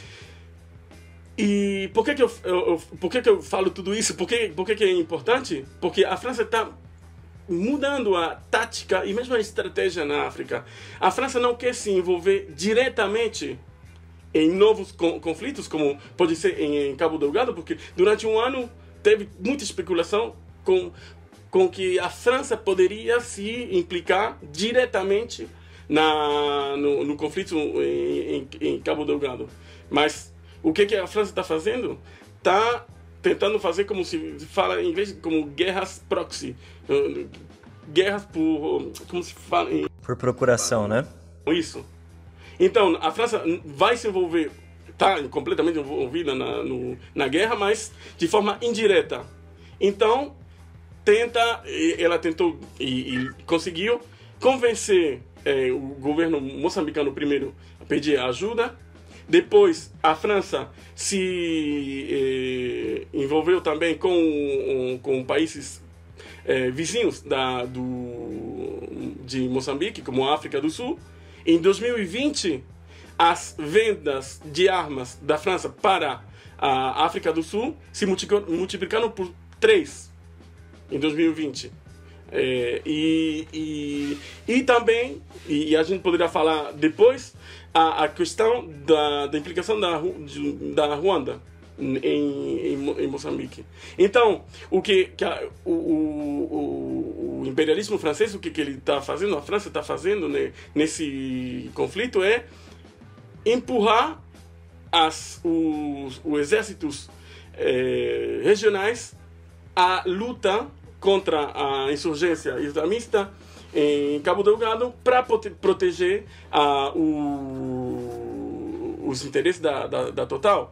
E por que que eu, eu, eu, por que que eu falo tudo isso? Por que, por que que é importante? Porque a França está mudando a tática e mesmo a estratégia na África. A França não quer se envolver diretamente em novos conflitos, como pode ser em Cabo Delgado, porque durante um ano teve muita especulação com, com que a França poderia se implicar diretamente na, no, no conflito em, em, em Cabo Delgado. Mas o que, que a França está fazendo? Está tentando fazer, como se fala em inglês, como guerras proxy. Guerras por... como se fala em... Por procuração, né? Isso. Então, a França vai se envolver, está completamente envolvida na, no, na guerra, mas de forma indireta. Então, tenta, ela tentou e, e conseguiu convencer é, o governo moçambicano primeiro a pedir ajuda. Depois, a França se eh, envolveu também com, com países eh, vizinhos da, do, de Moçambique, como a África do Sul. Em dois mil e vinte, as vendas de armas da França para a África do Sul se multiplicaram por três em dois mil e vinte. É, e, e, e também, e a gente poderia falar depois, a, a questão da, da implicação da, da Ruanda em, em, em Moçambique. Então, o que, que a, o, o, o imperialismo francês, o que, que ele está fazendo, a França está fazendo, né, nesse conflito é empurrar as, os, os exércitos é, regionais à luta contra a insurgência islamista em Cabo Delgado para proteger uh, o, os interesses da, da, da Total.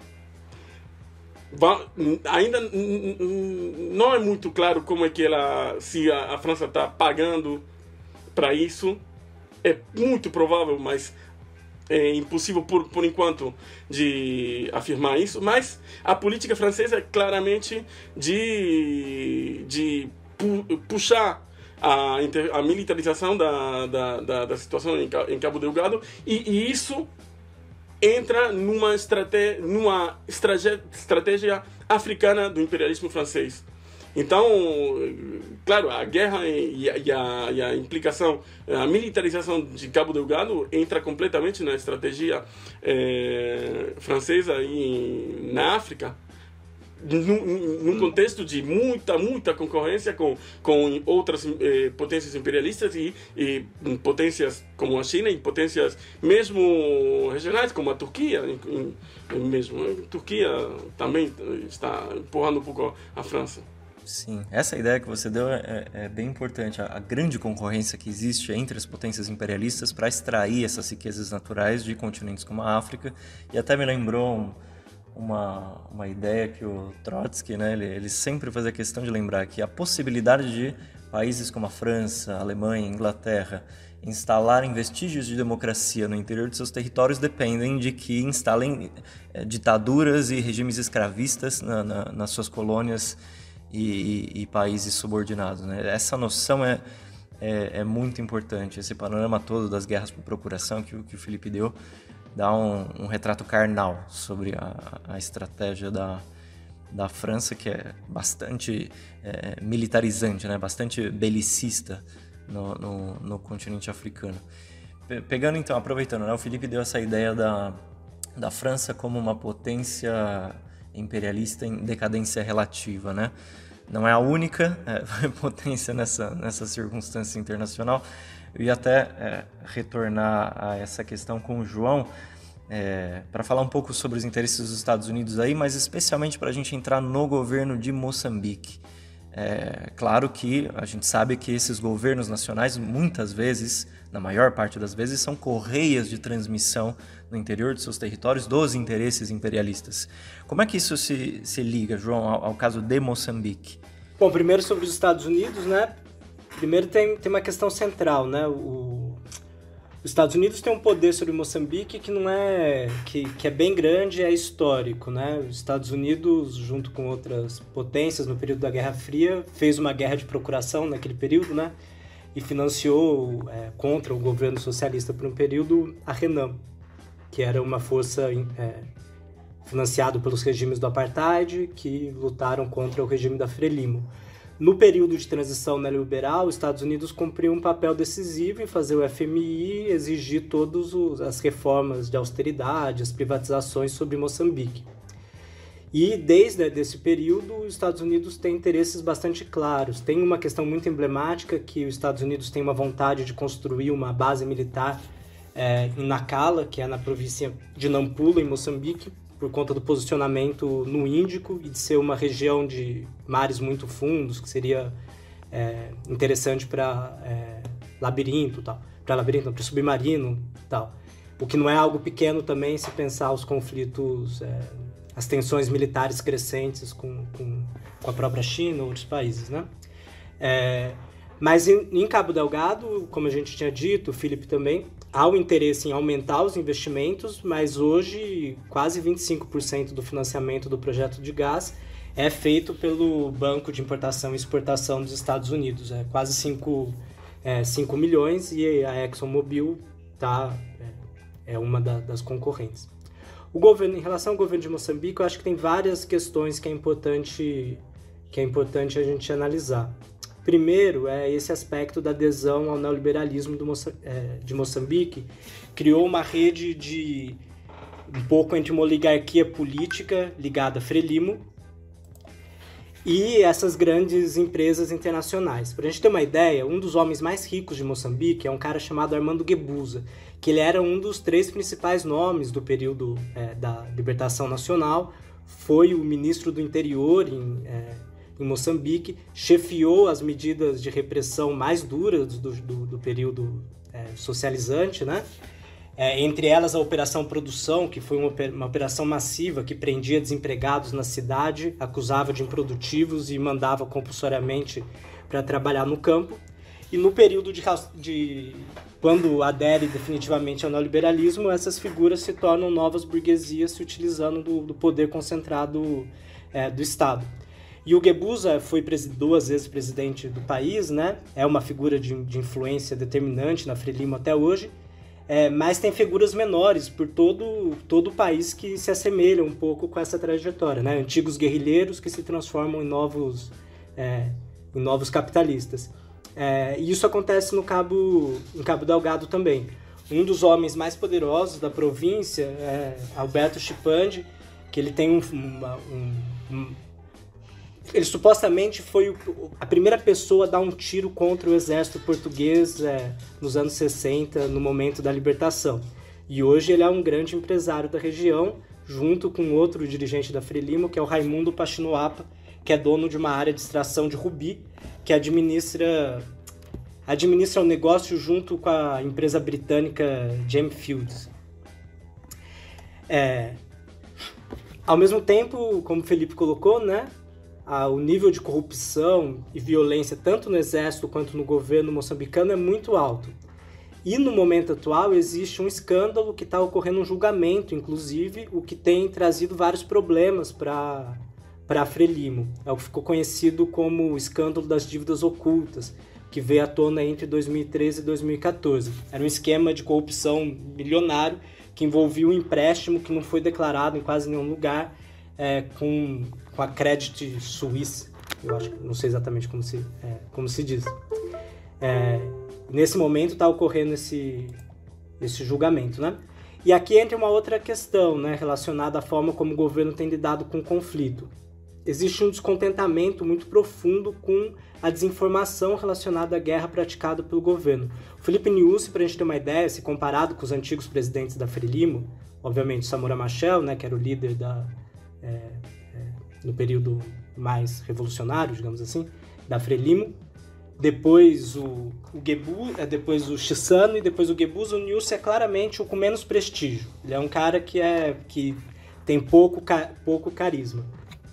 Ainda não é muito claro como é que ela, se a, a França está pagando para isso. É muito provável, mas é impossível por, por enquanto de afirmar isso. Mas a política francesa é claramente de, de puxar a, a militarização da, da, da, da situação em, em Cabo Delgado, e, e isso entra numa, estrate, numa estratégia, estratégia africana do imperialismo francês. Então, claro, a guerra e a, e a, e a implicação, a militarização de Cabo Delgado entra completamente na estratégia é, francesa aí na África, num, num contexto de muita, muita concorrência com, com outras eh, potências imperialistas e, e potências como a China e potências mesmo regionais como a Turquia. Em, em, mesmo. A Turquia também está empurrando um pouco a França. Sim, essa ideia que você deu é, é bem importante. A, a grande concorrência que existe entre as potências imperialistas para extrair essas riquezas naturais de continentes como a África. E até me lembrou um, uma, uma ideia que o Trotsky, né, ele, ele sempre fazia questão de lembrar que a possibilidade de países como a França, a Alemanha, a Inglaterra instalarem vestígios de democracia no interior de seus territórios dependem de que instalem é, ditaduras e regimes escravistas na, na, nas suas colônias e, e, e países subordinados, né? Essa noção é, é, é muito importante. Esse panorama todo das guerras por procuração que, que o Felipe deu dá um, um retrato carnal sobre a, a estratégia da, da França, que é bastante é, militarizante, né? Bastante belicista no, no, no continente africano. Pe- pegando então, aproveitando, né? O Felipe deu essa ideia da, da França como uma potência imperialista em decadência relativa, né? Não é a única é, potência nessa, nessa circunstância internacional. Eu ia até é, retornar a essa questão com o João, é, para falar um pouco sobre os interesses dos Estados Unidos aí, mas especialmente para a gente entrar no governo de Moçambique. É, claro que a gente sabe que esses governos nacionais, muitas vezes, na maior parte das vezes, são correias de transmissão no interior de seus territórios dos interesses imperialistas. Como é que isso se, se liga, João, ao, ao caso de Moçambique? Bom, primeiro sobre os Estados Unidos, né? Primeiro tem, tem uma questão central, né? O, os Estados Unidos têm um poder sobre Moçambique que não é que, que é bem grande, é histórico, né? Os Estados Unidos, junto com outras potências no período da Guerra Fria, fez uma guerra de procuração naquele período, né? E financiou é, contra o governo socialista por um período a Renam, que era uma força é, financiada pelos regimes do apartheid que lutaram contra o regime da Frelimo. No período de transição neoliberal, os Estados Unidos cumpriu um papel decisivo em fazer o F M I exigir todas as reformas de austeridade, as privatizações sobre Moçambique. E desde esse período, os Estados Unidos têm interesses bastante claros. Tem uma questão muito emblemática que os Estados Unidos têm uma vontade de construir uma base militar é, em Nacala, que é na província de Nampula, em Moçambique, por conta do posicionamento no Índico e de ser uma região de mares muito fundos, que seria é, interessante para é, labirinto, tal, para labirinto, para submarino, tal. O que não é algo pequeno também se pensar os conflitos, é, as tensões militares crescentes com, com, com a própria China ou outros países, né? É, mas em, em Cabo Delgado, como a gente tinha dito, o Felipe também, há o interesse em aumentar os investimentos, mas hoje quase vinte e cinco por cento do financiamento do projeto de gás é feito pelo Banco de Importação e Exportação dos Estados Unidos. É quase cinco milhões e a ExxonMobil tá, é, é uma da, das concorrentes. O governo, em relação ao governo de Moçambique, eu acho que tem várias questões que é importante, que é importante a gente analisar. Primeiro, é esse aspecto da adesão ao neoliberalismo do Moça, é, de Moçambique, criou uma rede de um pouco entre uma oligarquia política ligada a Frelimo e essas grandes empresas internacionais. Para a gente ter uma ideia, um dos homens mais ricos de Moçambique é um cara chamado Armando Guebuza, que ele era um dos três principais nomes do período é, da libertação nacional, foi o ministro do interior em... É, em Moçambique, chefiou as medidas de repressão mais duras do, do, do período é, socializante, né? É, entre elas a Operação Produção, que foi uma, uma operação massiva que prendia desempregados na cidade, acusava de improdutivos e mandava compulsoriamente para trabalhar no campo. E no período de, de quando adere definitivamente ao neoliberalismo, essas figuras se tornam novas burguesias se utilizando do, do poder concentrado é, do Estado. E o Guebuza foi duas vezes presidente do país, né? É uma figura de, de influência determinante na Frelimo até hoje, é, mas tem figuras menores por todo, todo o país que se assemelham um pouco com essa trajetória, né? Antigos guerrilheiros que se transformam em novos, é, em novos capitalistas. É, e isso acontece no Cabo, em Cabo Delgado também. Um dos homens mais poderosos da província é Alberto Chipande, que ele tem um... Uma, um, um Ele supostamente foi a primeira pessoa a dar um tiro contra o exército português é, nos anos sessenta, no momento da libertação. E hoje ele é um grande empresário da região, junto com outro dirigente da Frelimo, que é o Raimundo Pachinoapa, que é dono de uma área de extração de rubi, que administra, administra o negócio junto com a empresa britânica Gemfields. É, ao mesmo tempo, como o Felipe colocou, né? O nível de corrupção e violência, tanto no exército quanto no governo moçambicano, é muito alto. E no momento atual existe um escândalo que está ocorrendo um julgamento, inclusive, o que tem trazido vários problemas para para a Frelimo. É o que ficou conhecido como o escândalo das dívidas ocultas, que veio à tona entre dois mil e treze e dois mil e quatorze. Era um esquema de corrupção milionário que envolvia um empréstimo que não foi declarado em quase nenhum lugar, é, com, com a Credit Suisse, eu acho, não sei exatamente como se, é, como se diz. É, nesse momento está ocorrendo esse, esse julgamento, né? E aqui entra uma outra questão, né, relacionada à forma como o governo tem lidado com o conflito. Existe um descontentamento muito profundo com a desinformação relacionada à guerra praticada pelo governo. O Filipe Nyusi, para a gente ter uma ideia, se comparado com os antigos presidentes da Frelimo, obviamente Samora Machel, né, que era o líder da, é, é, no período mais revolucionário, digamos assim, da Frelimo, depois o, o Gebu, é, depois o Chissano e depois o Gebus, o Nyusi é claramente o com menos prestígio. Ele é um cara que, é, que tem pouco, pouco carisma.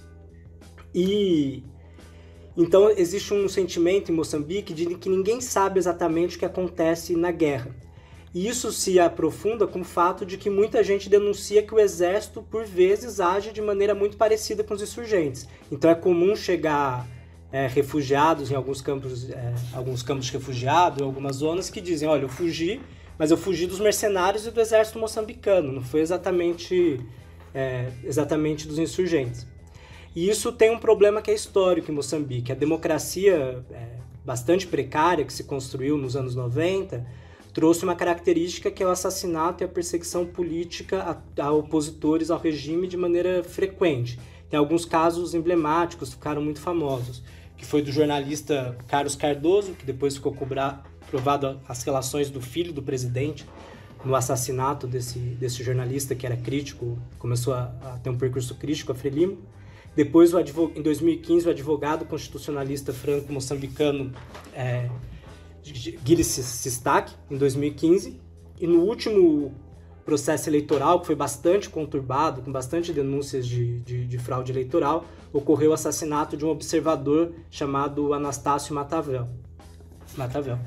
E então existe um sentimento em Moçambique de que ninguém sabe exatamente o que acontece na guerra. E isso se aprofunda com o fato de que muita gente denuncia que o exército, por vezes, age de maneira muito parecida com os insurgentes. Então é comum chegar é, refugiados em alguns campos, é, alguns campos de refugiados, em algumas zonas, que dizem, olha, eu fugi, mas eu fugi dos mercenários e do exército moçambicano, não foi exatamente, é, exatamente dos insurgentes. E isso tem um problema que é histórico em Moçambique. A democracia é, bastante precária que se construiu nos anos noventa trouxe uma característica que é o assassinato e a perseguição política a, a opositores ao regime de maneira frequente. Tem alguns casos emblemáticos, ficaram muito famosos, que foi do jornalista Carlos Cardoso, que depois ficou cobrar, provado as relações do filho do presidente no assassinato desse, desse jornalista que era crítico, começou a, a ter um percurso crítico a Frelimo. Depois, o advog... em dois mil e quinze, o advogado constitucionalista franco-moçambicano é, Gilles Sistak, em dois mil e quinze. E no último processo eleitoral, que foi bastante conturbado, com bastante denúncias de, de, de fraude eleitoral, ocorreu o assassinato de um observador chamado Anastácio Matavel. Matavel.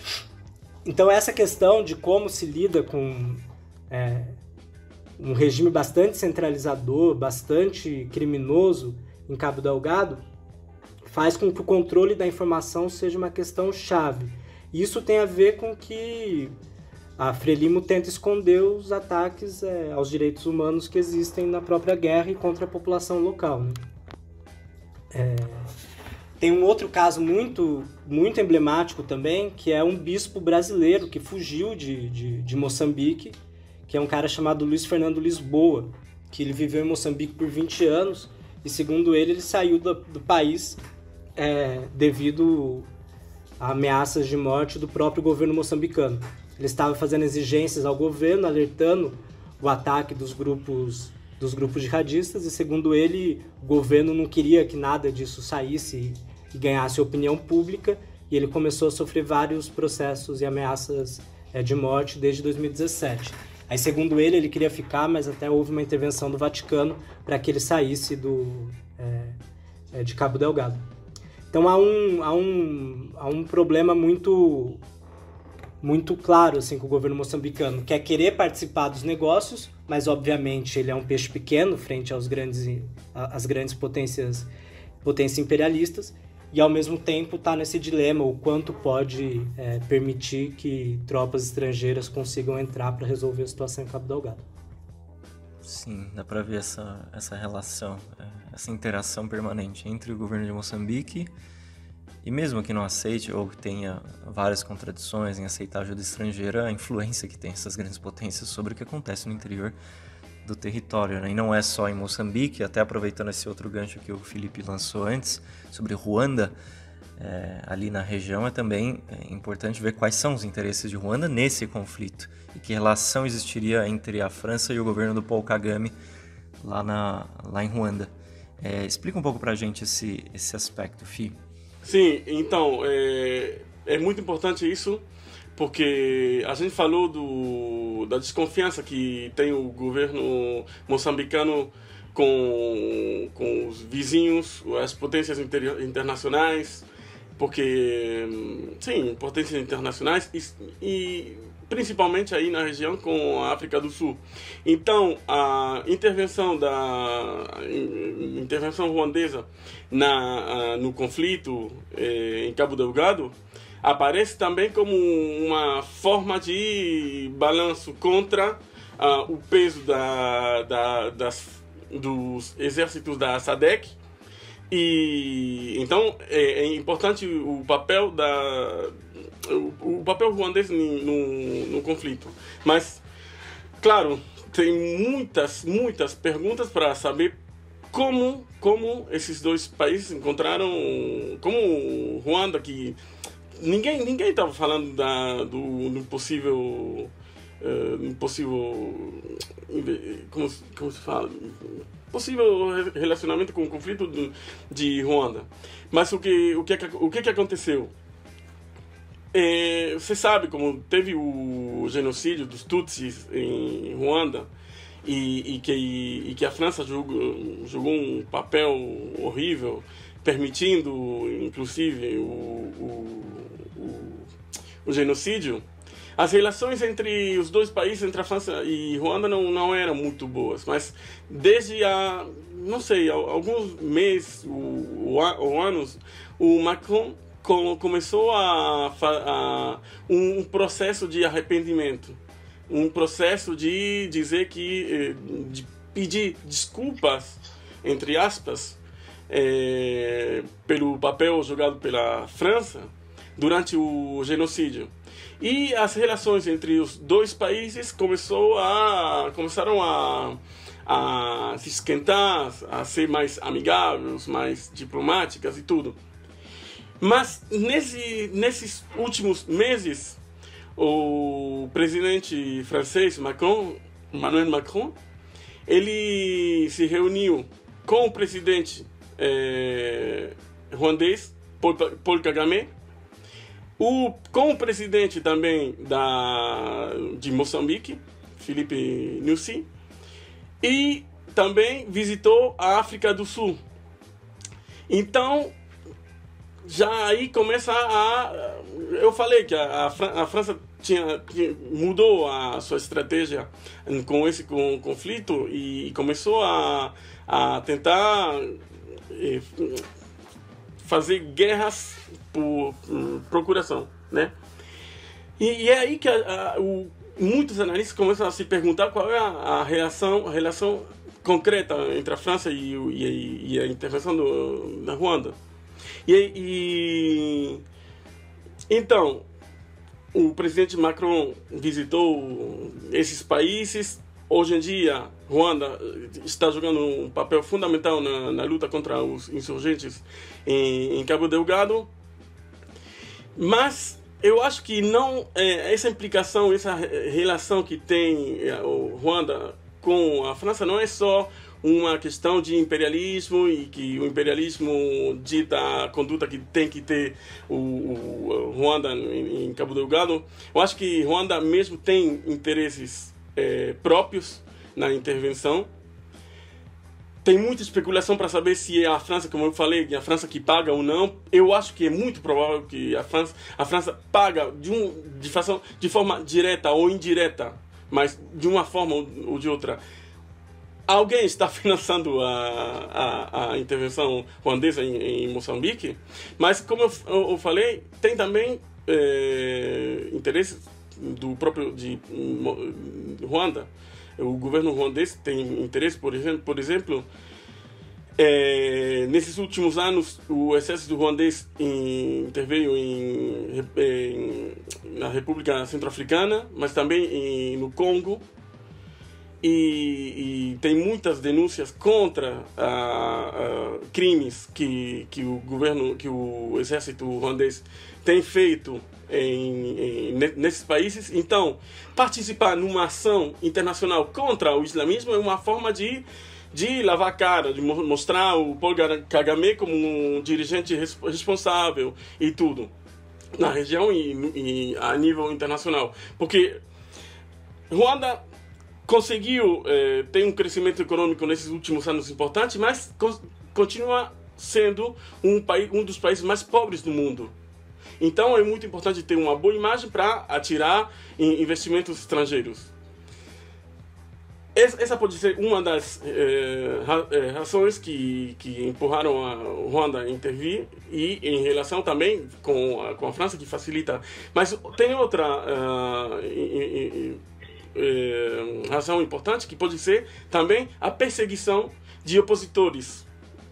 Então, essa questão de como se lida com... É, um regime bastante centralizador, bastante criminoso em Cabo Delgado, faz com que o controle da informação seja uma questão chave. Isso tem a ver com que a Frelimo tenta esconder os ataques é, aos direitos humanos que existem na própria guerra e contra a população local, né? É... Tem um outro caso muito, muito emblemático também, que é um bispo brasileiro que fugiu de, de, de Moçambique, que é um cara chamado Luiz Fernando Lisboa, que ele viveu em Moçambique por vinte anos, e segundo ele, ele saiu do, do país é, devido a ameaças de morte do próprio governo moçambicano. Ele estava fazendo exigências ao governo, alertando o ataque dos grupos, dos grupos jihadistas, e segundo ele, o governo não queria que nada disso saísse e ganhasse opinião pública, e ele começou a sofrer vários processos e ameaças é, de morte desde dois mil e dezessete. Aí, segundo ele, ele queria ficar, mas até houve uma intervenção do Vaticano para que ele saísse do, é, de Cabo Delgado. Então, há um, há um, há um problema muito, muito claro assim, com o governo moçambicano, que é querer participar dos negócios, mas, obviamente, ele é um peixe pequeno frente aos grandes, às grandes potências, potências imperialistas, e, ao mesmo tempo, está nesse dilema, o quanto pode é, permitir que tropas estrangeiras consigam entrar para resolver a situação em Cabo Delgado. Sim, dá para ver essa, essa relação, essa interação permanente entre o governo de Moçambique e, mesmo que não aceite ou que tenha várias contradições em aceitar ajuda estrangeira, a influência que tem essas grandes potências sobre o que acontece no interior do território, né? E não é só em Moçambique, até aproveitando esse outro gancho que o Felipe lançou antes, sobre Ruanda, é, ali na região, é também é importante ver quais são os interesses de Ruanda nesse conflito e que relação existiria entre a França e o governo do Paul Kagame lá, na, lá em Ruanda. É, explica um pouco pra gente esse, esse aspecto, Fih. Sim, então, é, é muito importante isso, porque a gente falou do, da desconfiança que tem o governo moçambicano com, com os vizinhos, as potências inter, internacionais, porque, sim, potências internacionais, e, e principalmente aí na região com a África do Sul. Então, a intervenção da a intervenção ruandesa na, no conflito eh, em Cabo Delgado aparece também como uma forma de balanço contra uh, o peso da, da, das, dos exércitos da SADC. E então é, é importante o papel da o, o papel ruandês no, no, no conflito. Mas claro, tem muitas muitas perguntas para saber como como esses dois países encontraram, como Ruanda, que ninguém ninguém estava falando da do, do possível uh, possível como como se fala possível relacionamento com o conflito de, de Ruanda. Mas o que o que o que, que aconteceu? É, você sabe como teve o genocídio dos Tutsis em Ruanda e, e, que, e que a França jogou, jogou um papel horrível, permitindo inclusive o, o, o, o genocídio. As relações entre os dois países, entre a França e Ruanda, não, não eram muito boas. Mas desde há, não sei, alguns meses ou, ou anos, o Macron com, começou a, a um processo de arrependimento. Um processo de dizer que, de pedir desculpas, entre aspas, é, pelo papel jogado pela França durante o genocídio. E as relações entre os dois países começou a, começaram a, a se esquentar, a ser mais amigáveis, mais diplomáticas e tudo. Mas nesse, nesses últimos meses, o presidente francês Macron, Emmanuel Macron, ele se reuniu com o presidente eh, ruandês, Paul, Paul Kagame, O, com o presidente também da, de Moçambique, Filipe Nyusi, e também visitou a África do Sul. Então, já aí começa a... Eu falei que a, a, a França tinha, mudou a sua estratégia com esse com, conflito e começou a, a tentar eh, fazer guerras por, por procuração, né? E, e é aí que a, a, o, muitos analistas começam a se perguntar qual é a, a relação, a relação concreta entre a França e, e, e a intervenção do, na Ruanda. E, e então o presidente Macron visitou esses países. Hoje em dia, Ruanda está jogando um papel fundamental na, na luta contra os insurgentes em, em Cabo Delgado. Mas eu acho que não é, essa implicação, essa relação que tem é, o Ruanda com a França não é só uma questão de imperialismo e que o imperialismo dita a conduta que tem que ter o, o Ruanda em, em Cabo Delgado. Eu acho que Ruanda mesmo tem interesses é, próprios na intervenção. Tem muita especulação para saber se é a França, como eu falei, a França que paga ou não. Eu acho que é muito provável que a França, a França paga de, um, de, fação, de forma direta ou indireta, mas de uma forma ou de outra. Alguém está financiando a, a, a intervenção ruandesa em, em Moçambique, mas como eu, eu, eu falei, tem também é, interesses do próprio de Ruanda. O governo ruandês tem interesse, por exemplo, por exemplo é, nesses últimos anos, o exército ruandês interveio em, em, na República Centro-Africana, mas também em, no Congo. E, e tem muitas denúncias contra a, a, crimes que, que o governo, que o exército ruandês tem feito em, em, nesses países. Então, participar numa ação internacional contra o islamismo é uma forma de, de lavar a cara, de mostrar o Paul Kagame como um dirigente responsável e tudo, na região e, e a nível internacional. Porque Ruanda conseguiu eh, ter um crescimento econômico nesses últimos anos importante, mas co continua sendo um, país, um dos países mais pobres do mundo. Então é muito importante ter uma boa imagem para atirar em investimentos estrangeiros. Essa pode ser uma das eh, razões que, que empurraram a Ruanda a intervir, e em relação também com a, com a França, que facilita. Mas tem outra uh, e, e, e, razão importante, que pode ser também a perseguição de opositores.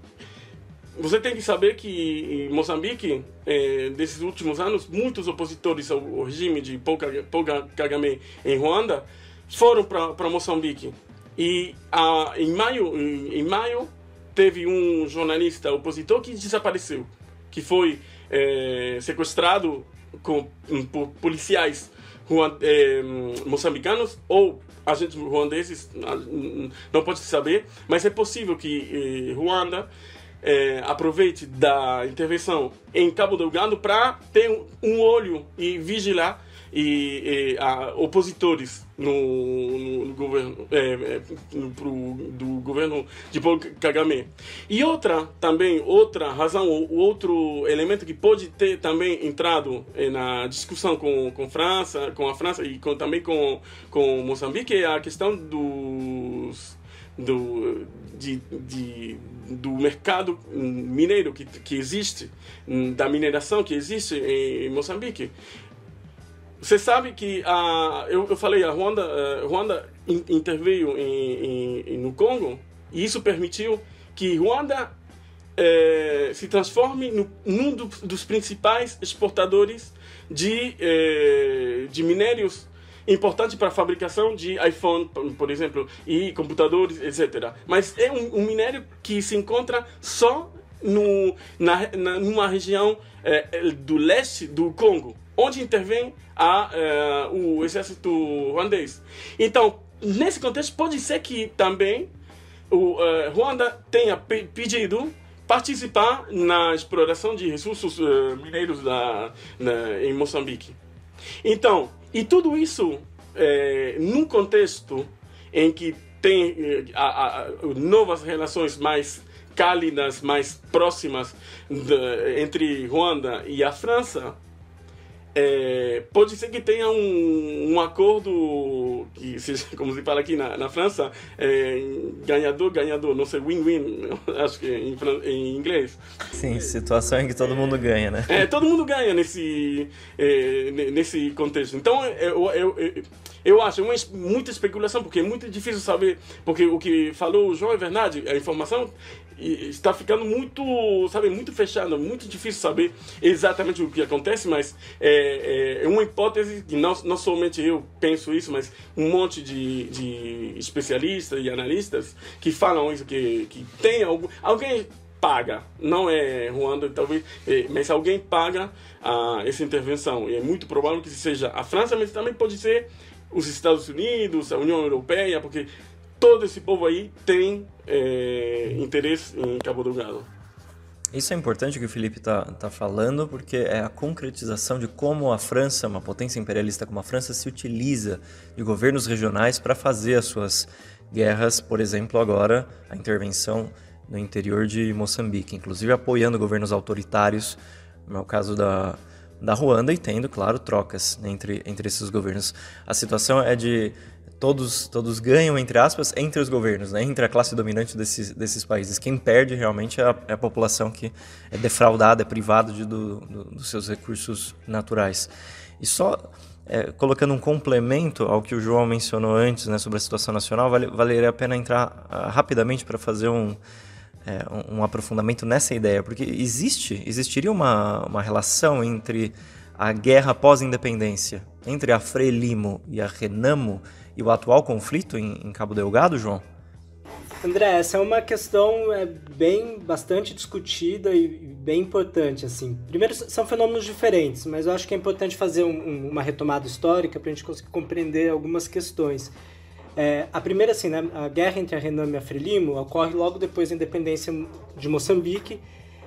Você tem que saber que em Moçambique, eh, desses últimos anos, muitos opositores ao, ao regime de Paul Kagame em Ruanda foram para Moçambique. E ah, em, maio, em, em maio teve um jornalista opositor que desapareceu, que foi eh, sequestrado com, por policiais eh, moçambicanos ou agentes ruandeses, não pode se saber, mas é possível que eh, Ruanda eh, aproveite da intervenção em Cabo Delgado para ter um, um olho e vigilar e, e a, opositores no, no, no governo é, no, pro, do governo de Paul Kagame. E outra também outra razão, o outro elemento que pode ter também entrado é, na discussão com com França, com a França e com, também com com Moçambique, é a questão dos do de, de do mercado mineiro que que existe, da mineração que existe em Moçambique. Você sabe que a, eu, eu falei, a Ruanda, a Ruanda in, interveio em, em, no Congo, e isso permitiu que Ruanda eh, se transforme no, num do, dos principais exportadores de, eh, de minérios importantes para a fabricação de iPhone, por exemplo, e computadores, etcétera. Mas é um, um minério que se encontra só no, na, na, numa região eh, do leste do Congo, onde intervém a, uh, o exército ruandês. Então, nesse contexto, pode ser que também o uh, Ruanda tenha pe pedido participar na exploração de recursos uh, mineiros da, na, em Moçambique. Então, e tudo isso é, num contexto em que tem a, a, novas relações mais cálidas, mais próximas de, entre Ruanda e a França. É, pode ser que tenha um, um acordo que seja, como se fala aqui na, na França, é, ganhador, ganhador, não sei, win-win, acho que em, em inglês. Sim, situação em que todo mundo ganha, né? É, todo mundo ganha nesse, é, nesse contexto. Então, eu, eu, eu, eu acho uma, muita especulação, porque é muito difícil saber, porque o que falou o João é verdade, a informação está ficando muito, sabe, muito fechada, muito difícil saber exatamente o que acontece, mas é, é uma hipótese que não, não somente eu penso isso, mas um monte de, de especialistas e analistas que falam isso, que, que tem algum, alguém paga, não é Ruanda, talvez, é, mas alguém paga a, essa intervenção, e é muito provável que seja a França, mas também pode ser os Estados Unidos, a União Europeia, porque todo esse povo aí tem é, interesse em Cabo Delgado. Isso é importante que o Felipe está tá falando, porque é a concretização de como a França, uma potência imperialista como a França, se utiliza de governos regionais para fazer as suas guerras, por exemplo, agora a intervenção no interior de Moçambique, inclusive apoiando governos autoritários, no é caso da, da Ruanda, e tendo, claro, trocas, né, entre, entre esses governos. A situação é de Todos, todos ganham, entre aspas, entre os governos, né? Entre a classe dominante desses, desses países. Quem perde realmente é a, é a população que é defraudada, é privada de, do, do, dos seus recursos naturais. E só é, colocando um complemento ao que o João mencionou antes, né, sobre a situação nacional, vale, valeria a pena entrar uh, rapidamente para fazer um, é, um, um aprofundamento nessa ideia, porque existe, existiria uma, uma relação entre a guerra pós-independência, entre a Frelimo e a Renamo, e o atual conflito em, em Cabo Delgado, João? André, essa é uma questão é, bem, bastante discutida e bem importante, assim. Primeiro, são fenômenos diferentes, mas eu acho que é importante fazer um, um, uma retomada histórica para a gente conseguir compreender algumas questões. É, a primeira, assim, né, a guerra entre a Renamo e a Frelimo ocorre logo depois da independência de Moçambique,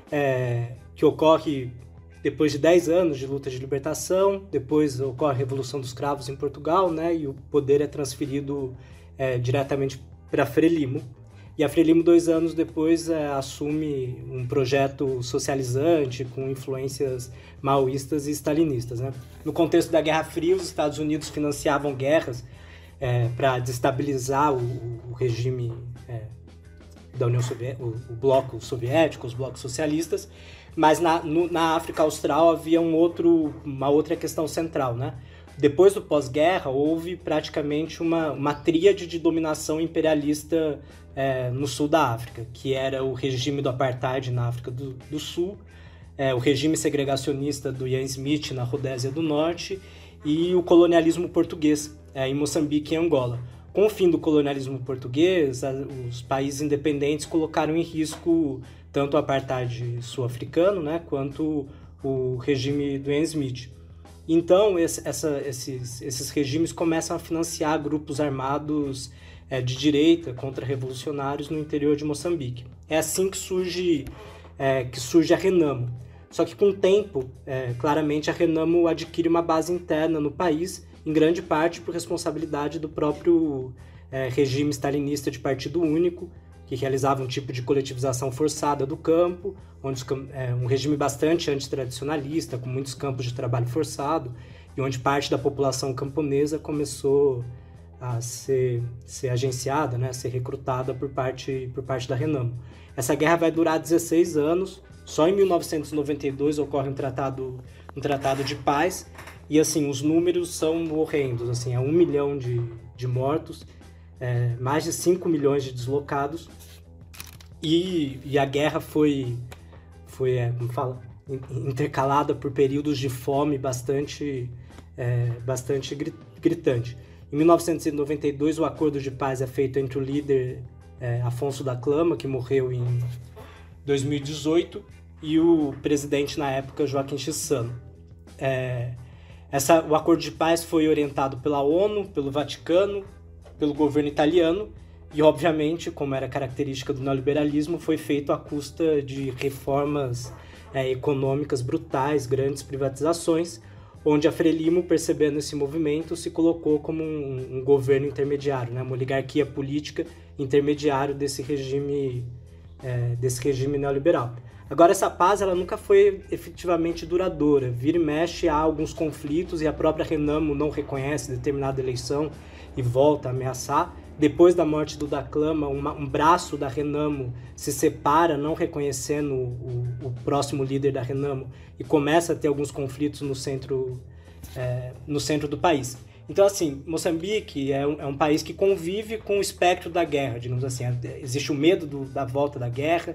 é, que ocorre depois de dez anos de luta de libertação. Depois ocorre a Revolução dos Cravos em Portugal, né, e o poder é transferido é, diretamente para Frelimo. E a Frelimo, dois anos depois, é, assume um projeto socializante com influências maoístas e stalinistas, né? No contexto da Guerra Fria, os Estados Unidos financiavam guerras é, para desestabilizar o, o regime é, da União Soviética, o, o bloco soviético, os blocos socialistas, mas na, no, na África Austral havia um outro, uma outra questão central, né? Depois do pós-guerra, houve praticamente uma, uma tríade de dominação imperialista é, no sul da África, que era o regime do apartheid na África do, do Sul, é, o regime segregacionista do Ian Smith na Rodésia do Norte e o colonialismo português é, em Moçambique e Angola. Com o fim do colonialismo português, a, os países independentes colocaram em risco tanto o apartheid sul-africano, né, quanto o regime do Ian Smith. Então, esse, essa, esses, esses regimes começam a financiar grupos armados é, de direita contra-revolucionários no interior de Moçambique. É assim que surge, é, que surge a Renamo. Só que, com o tempo, é, claramente, a Renamo adquire uma base interna no país, em grande parte por responsabilidade do próprio é, regime stalinista de partido único, que realizava um tipo de coletivização forçada do campo, onde é um regime bastante antitradicionalista, com muitos campos de trabalho forçado, e onde parte da população camponesa começou a ser, ser agenciada, né, a ser recrutada por parte, por parte da Renamo. Essa guerra vai durar dezesseis anos, só em mil novecentos e noventa e dois ocorre um tratado, um tratado de paz, e assim, os números são horrendos, assim, é um milhão de, de mortos, É, mais de cinco milhões de deslocados, e, e a guerra foi, foi é, como fala, intercalada por períodos de fome bastante, é, bastante gritante. Em mil novecentos e noventa e dois, o acordo de paz é feito entre o líder é, Afonso da Clama, que morreu em dois mil e dezoito, e o presidente na época, Joaquim Chissano. É, essa, o acordo de paz foi orientado pela ONU, pelo Vaticano, pelo governo italiano e, obviamente, como era característica do neoliberalismo, foi feito à custa de reformas é, econômicas brutais, grandes privatizações, onde a Frelimo, percebendo esse movimento, se colocou como um, um governo intermediário, né, uma oligarquia política intermediário desse regime, é, desse regime neoliberal. Agora, essa paz ela nunca foi efetivamente duradoura. Vira e mexe, há alguns conflitos e a própria Renamo não reconhece determinada eleição e volta a ameaçar. Depois da morte do Da Clama, uma, um braço da Renamo se separa, não reconhecendo o, o, o próximo líder da Renamo, e começa a ter alguns conflitos no centro, é, no centro do país. Então, assim, Moçambique é um, é um país que convive com o espectro da guerra, digamos assim. Existe o medo do, da volta da guerra,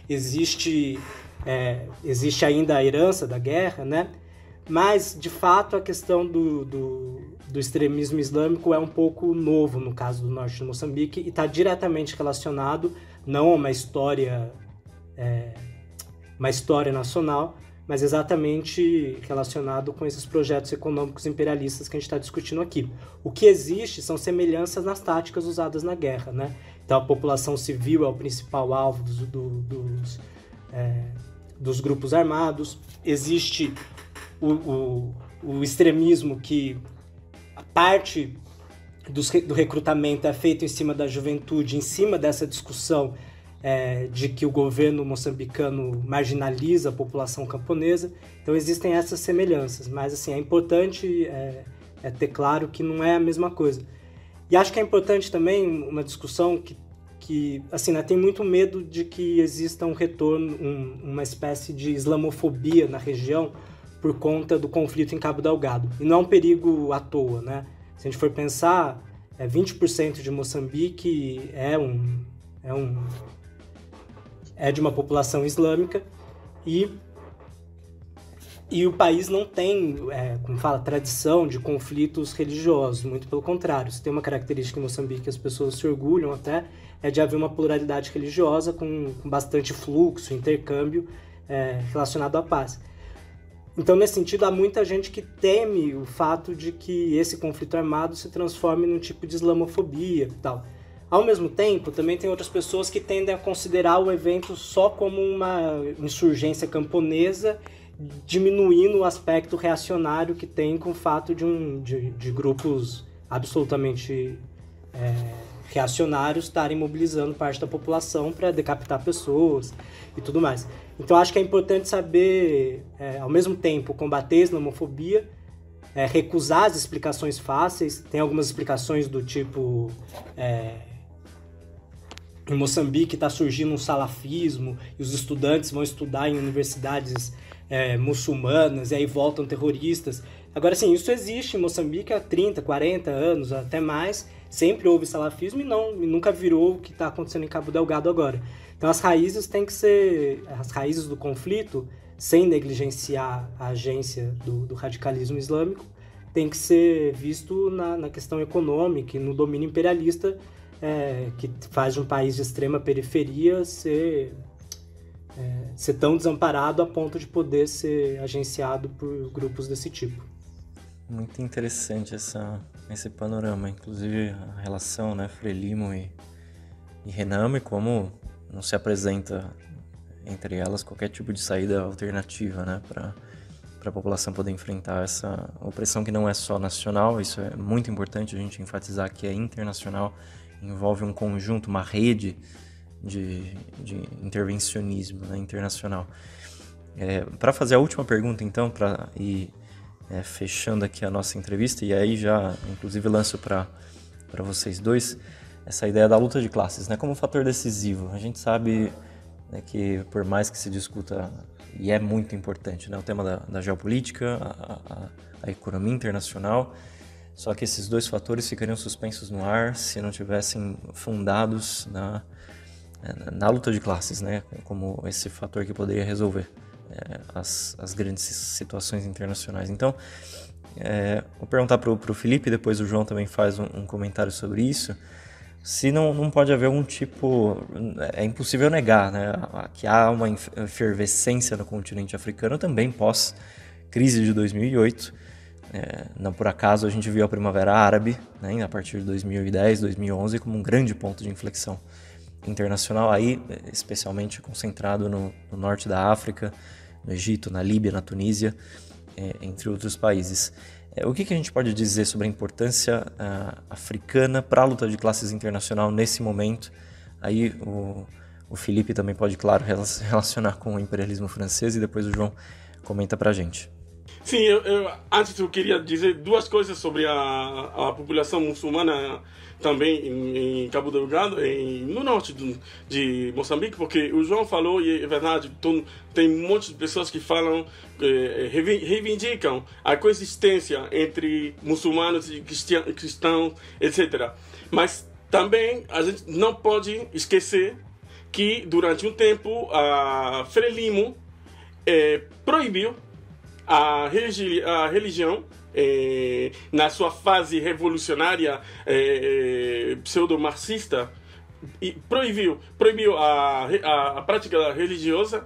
existe, é, existe ainda a herança da guerra, né? Mas, de fato, a questão do, do, do extremismo islâmico é um pouco novo no caso do norte de Moçambique e está diretamente relacionado, não a uma história, é, uma história nacional, mas exatamente relacionado com esses projetos econômicos imperialistas que a gente está discutindo aqui. O que existe são semelhanças nas táticas usadas na guerra, né? Então, a população civil é o principal alvo dos, do, dos, é, dos grupos armados. Existe o, o, o extremismo que a parte dos, do recrutamento é feito em cima da juventude, em cima dessa discussão É, de que o governo moçambicano marginaliza a população camponesa. Então existem essas semelhanças, mas assim, é importante é, é ter claro que não é a mesma coisa. E acho que é importante também uma discussão que, que assim, né, tem muito medo de que exista um retorno, um, uma espécie de islamofobia na região por conta do conflito em Cabo Delgado. E não é um perigo à toa, né? Se a gente for pensar, é, vinte por cento de Moçambique é um... É um é de uma população islâmica e, e o país não tem, é, como fala, tradição de conflitos religiosos, muito pelo contrário. Se tem uma característica em Moçambique que as pessoas se orgulham até, é de haver uma pluralidade religiosa com, com bastante fluxo, intercâmbio é, relacionado à paz. Então, nesse sentido, há muita gente que teme o fato de que esse conflito armado se transforme num tipo de islamofobia e tal. Ao mesmo tempo, também tem outras pessoas que tendem a considerar o evento só como uma insurgência camponesa, diminuindo o aspecto reacionário que tem com o fato de, um, de, de grupos absolutamente é, reacionários estarem mobilizando parte da população para decapitar pessoas e tudo mais. Então acho que é importante saber, é, ao mesmo tempo, combater a islamofobia, é, recusar as explicações fáceis. Tem algumas explicações do tipo... É, em Moçambique está surgindo um salafismo e os estudantes vão estudar em universidades é, muçulmanas e aí voltam terroristas. Agora, sim, isso existe em Moçambique há trinta, quarenta anos, até mais. Sempre houve salafismo e, não, e nunca virou o que está acontecendo em Cabo Delgado agora. Então, as raízes têm que ser... As raízes do conflito, sem negligenciar a agência do, do radicalismo islâmico, tem que ser visto na, na questão econômica e no domínio imperialista é, que faz de um país de extrema periferia ser... É, ser tão desamparado a ponto de poder ser agenciado por grupos desse tipo. Muito interessante essa, esse panorama, inclusive a relação, né, Frelimo e, e Renamo, e como não se apresenta entre elas qualquer tipo de saída alternativa, né, para para a população poder enfrentar essa opressão que não é só nacional. Isso é muito importante a gente enfatizar, que é internacional, envolve um conjunto, uma rede de, de intervencionismo, né, internacional. É, para fazer a última pergunta, então, para ir é, fechando aqui a nossa entrevista, e aí já, inclusive, lanço para para vocês dois, essa ideia da luta de classes, né, como um fator decisivo. A gente sabe, né, que, por mais que se discuta, e é muito importante, né, o tema da, da geopolítica, a, a, a economia internacional, só que esses dois fatores ficariam suspensos no ar se não tivessem fundados na na luta de classes, né, como esse fator que poderia resolver é, as, as grandes situações internacionais. Então, é, vou perguntar para o Felipe, depois o João também faz um, um comentário sobre isso, se não, não pode haver algum tipo... É impossível negar, né, que há uma efervescência no continente africano também pós-crise de dois mil e oito. É, não por acaso a gente viu a Primavera Árabe, né, a partir de dois mil e dez, dois mil e onze, como um grande ponto de inflexão internacional, aí especialmente concentrado no, no norte da África, no Egito, na Líbia, na Tunísia, é, entre outros países. É, o que, que a gente pode dizer sobre a importância uh, africana para a luta de classes internacional nesse momento? Aí o, o Felipe também pode, claro, relacionar com o imperialismo francês, e depois o João comenta para a gente. Sim, eu, eu, antes eu queria dizer duas coisas sobre a, a população muçulmana também em, em Cabo Delgado, em, no norte do, de Moçambique, porque o João falou, e é verdade, tô, tem um monte de pessoas que falam, eh, reivindicam a coexistência entre muçulmanos e cristãos, etcétera. Mas também a gente não pode esquecer que durante um tempo a Frelimo eh, proibiu a, religi a religião eh, na sua fase revolucionária eh, pseudo-marxista, e proibiu, proibiu a, a, a prática religiosa,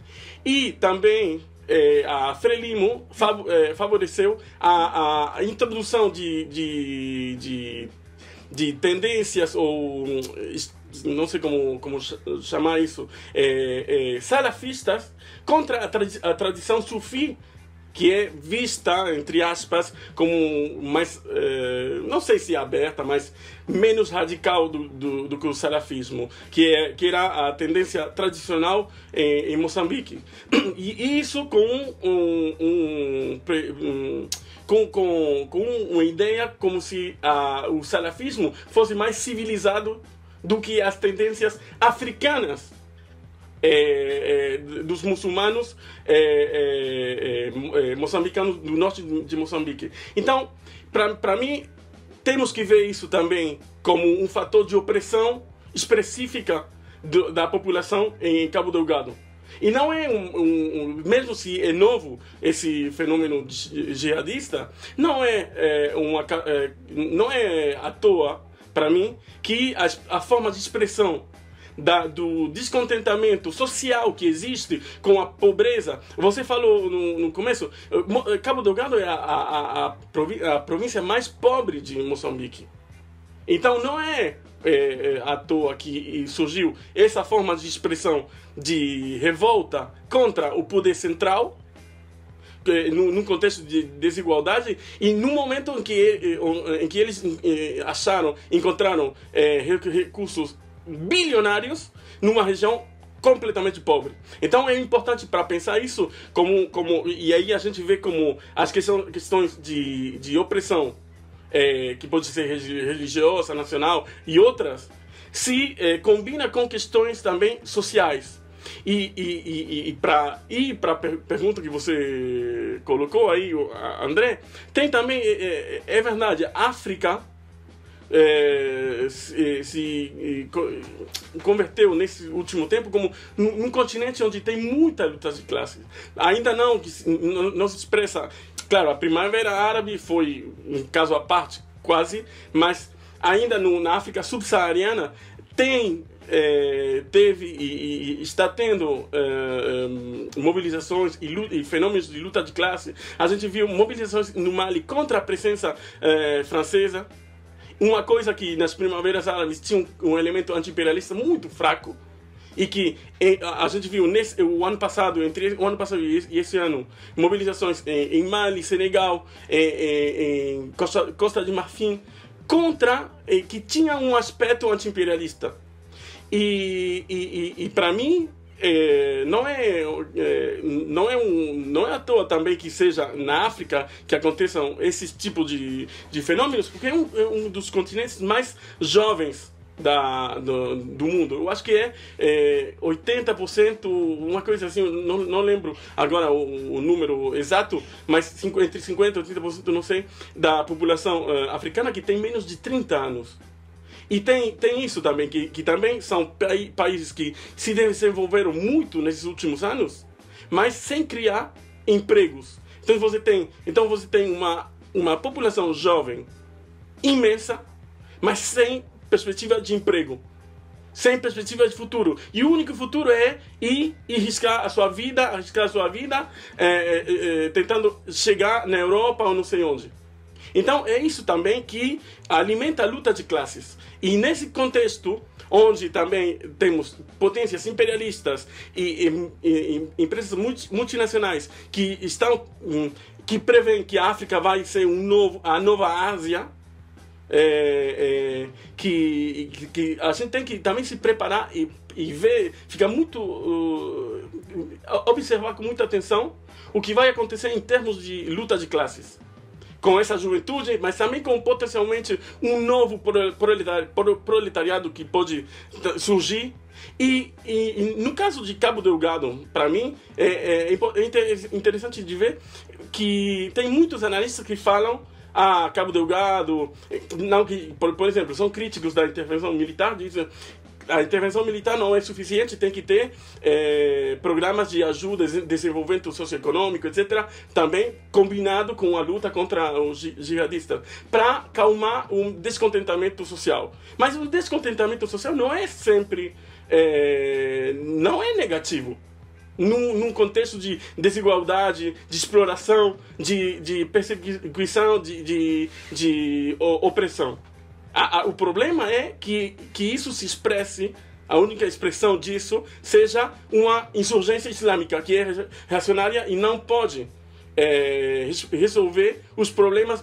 e também eh, a Frelimo fav eh, favoreceu a, a introdução de, de, de, de tendências, ou não sei como, como chamar isso, eh, eh, salafistas, contra a, tradi a tradição sufi, que é vista, entre aspas, como mais, eh, não sei se aberta, mas menos radical do, do, do que o salafismo, que, é, que era a tendência tradicional em, em Moçambique. E isso com, um, um, um, com, com, com uma ideia como se a, o salafismo fosse mais civilizado do que as tendências africanas. É, é, dos muçulmanos é, é, é, moçambicanos do norte de Moçambique. Então, para mim, temos que ver isso também como um fator de opressão específica do, da população em Cabo Delgado. E não é um, um, um, mesmo se é novo esse fenômeno jihadista, não é, é, uma, é, não é à toa, para mim, que a, a forma de expressão Da, do descontentamento social que existe com a pobreza. Você falou no, no começo, Cabo Delgado é a, a, a, a província mais pobre de Moçambique. Então não é, é, é à toa que surgiu essa forma de expressão de revolta contra o poder central, num contexto de desigualdade, e no momento em que, em que eles acharam, encontraram é, recursos bilionários numa região completamente pobre. Então é importante para pensar isso como, como e aí a gente vê como as questões, questões de, de opressão é, que pode ser religiosa, nacional e outras se é, combina com questões também sociais. E, e, e, e para ir para a per pergunta que você colocou aí, André, tem também, é, é verdade, a África é, se, se converteu nesse último tempo como um, um continente onde tem muita luta de classes. Ainda não, não, não se expressa. Claro, a Primavera Árabe foi um caso à parte, quase, mas ainda no, na África subsaariana tem É, teve e, e está tendo é, mobilizações e, luta, e fenômenos de luta de classe. A gente viu mobilizações no Mali contra a presença é, francesa. Uma coisa que nas primaveras árabes tinha um, um elemento anti-imperialista muito fraco e que a gente viu nesse, o ano passado, entre o ano passado e esse ano, mobilizações em, em Mali, Senegal, em, em, em Costa, Costa de Marfim, contra, que tinha um aspecto anti-imperialista. E, e, e, e para mim é, não é, é não é um não é à toa também que seja na África que aconteçam esses tipos de, de fenômenos, porque é um, é um dos continentes mais jovens da, do, do mundo. Eu acho que é, é oitenta por cento, uma coisa assim, não, não lembro agora o, o número exato, mas entre cinquenta e oitenta por cento, não sei, da população uh, africana que tem menos de trinta anos. E tem, tem isso também, que, que também são países que se desenvolveram muito nesses últimos anos, mas sem criar empregos. Então você tem, então você tem uma, uma população jovem imensa, mas sem perspectiva de emprego, sem perspectiva de futuro. E o único futuro é ir e arriscar a sua vida, arriscar a sua vida, é, é, é, tentando chegar na Europa ou não sei onde. Então é isso também que alimenta a luta de classes. E nesse contexto, onde também temos potências imperialistas e, e, e empresas multinacionais que estão que prevêem que a África vai ser um novo, a nova Ásia, é, é, que, que a gente tem que também se preparar e, e ver, ficar muito uh, observar com muita atenção o que vai acontecer em termos de luta de classes com essa juventude, mas também com potencialmente um novo proletariado que pode surgir. E, e, e no caso de Cabo Delgado, para mim, é, é, é interessante de ver que tem muitos analistas que falam ah, Cabo Delgado, não que, por, por exemplo, são críticos da intervenção militar, dizem a intervenção militar não é suficiente, tem que ter é, programas de ajuda, desenvolvimento socioeconômico, etcétera, também combinado com a luta contra os jihadistas, para acalmar um descontentamento social. Mas o descontentamento social não é sempre, é, não é negativo. Num, num contexto de desigualdade, de exploração, de, de perseguição, de, de, de opressão. A, a, o problema é que, que isso se expresse, a única expressão disso seja uma insurgência islâmica que é reacionária e não pode é, resolver os problemas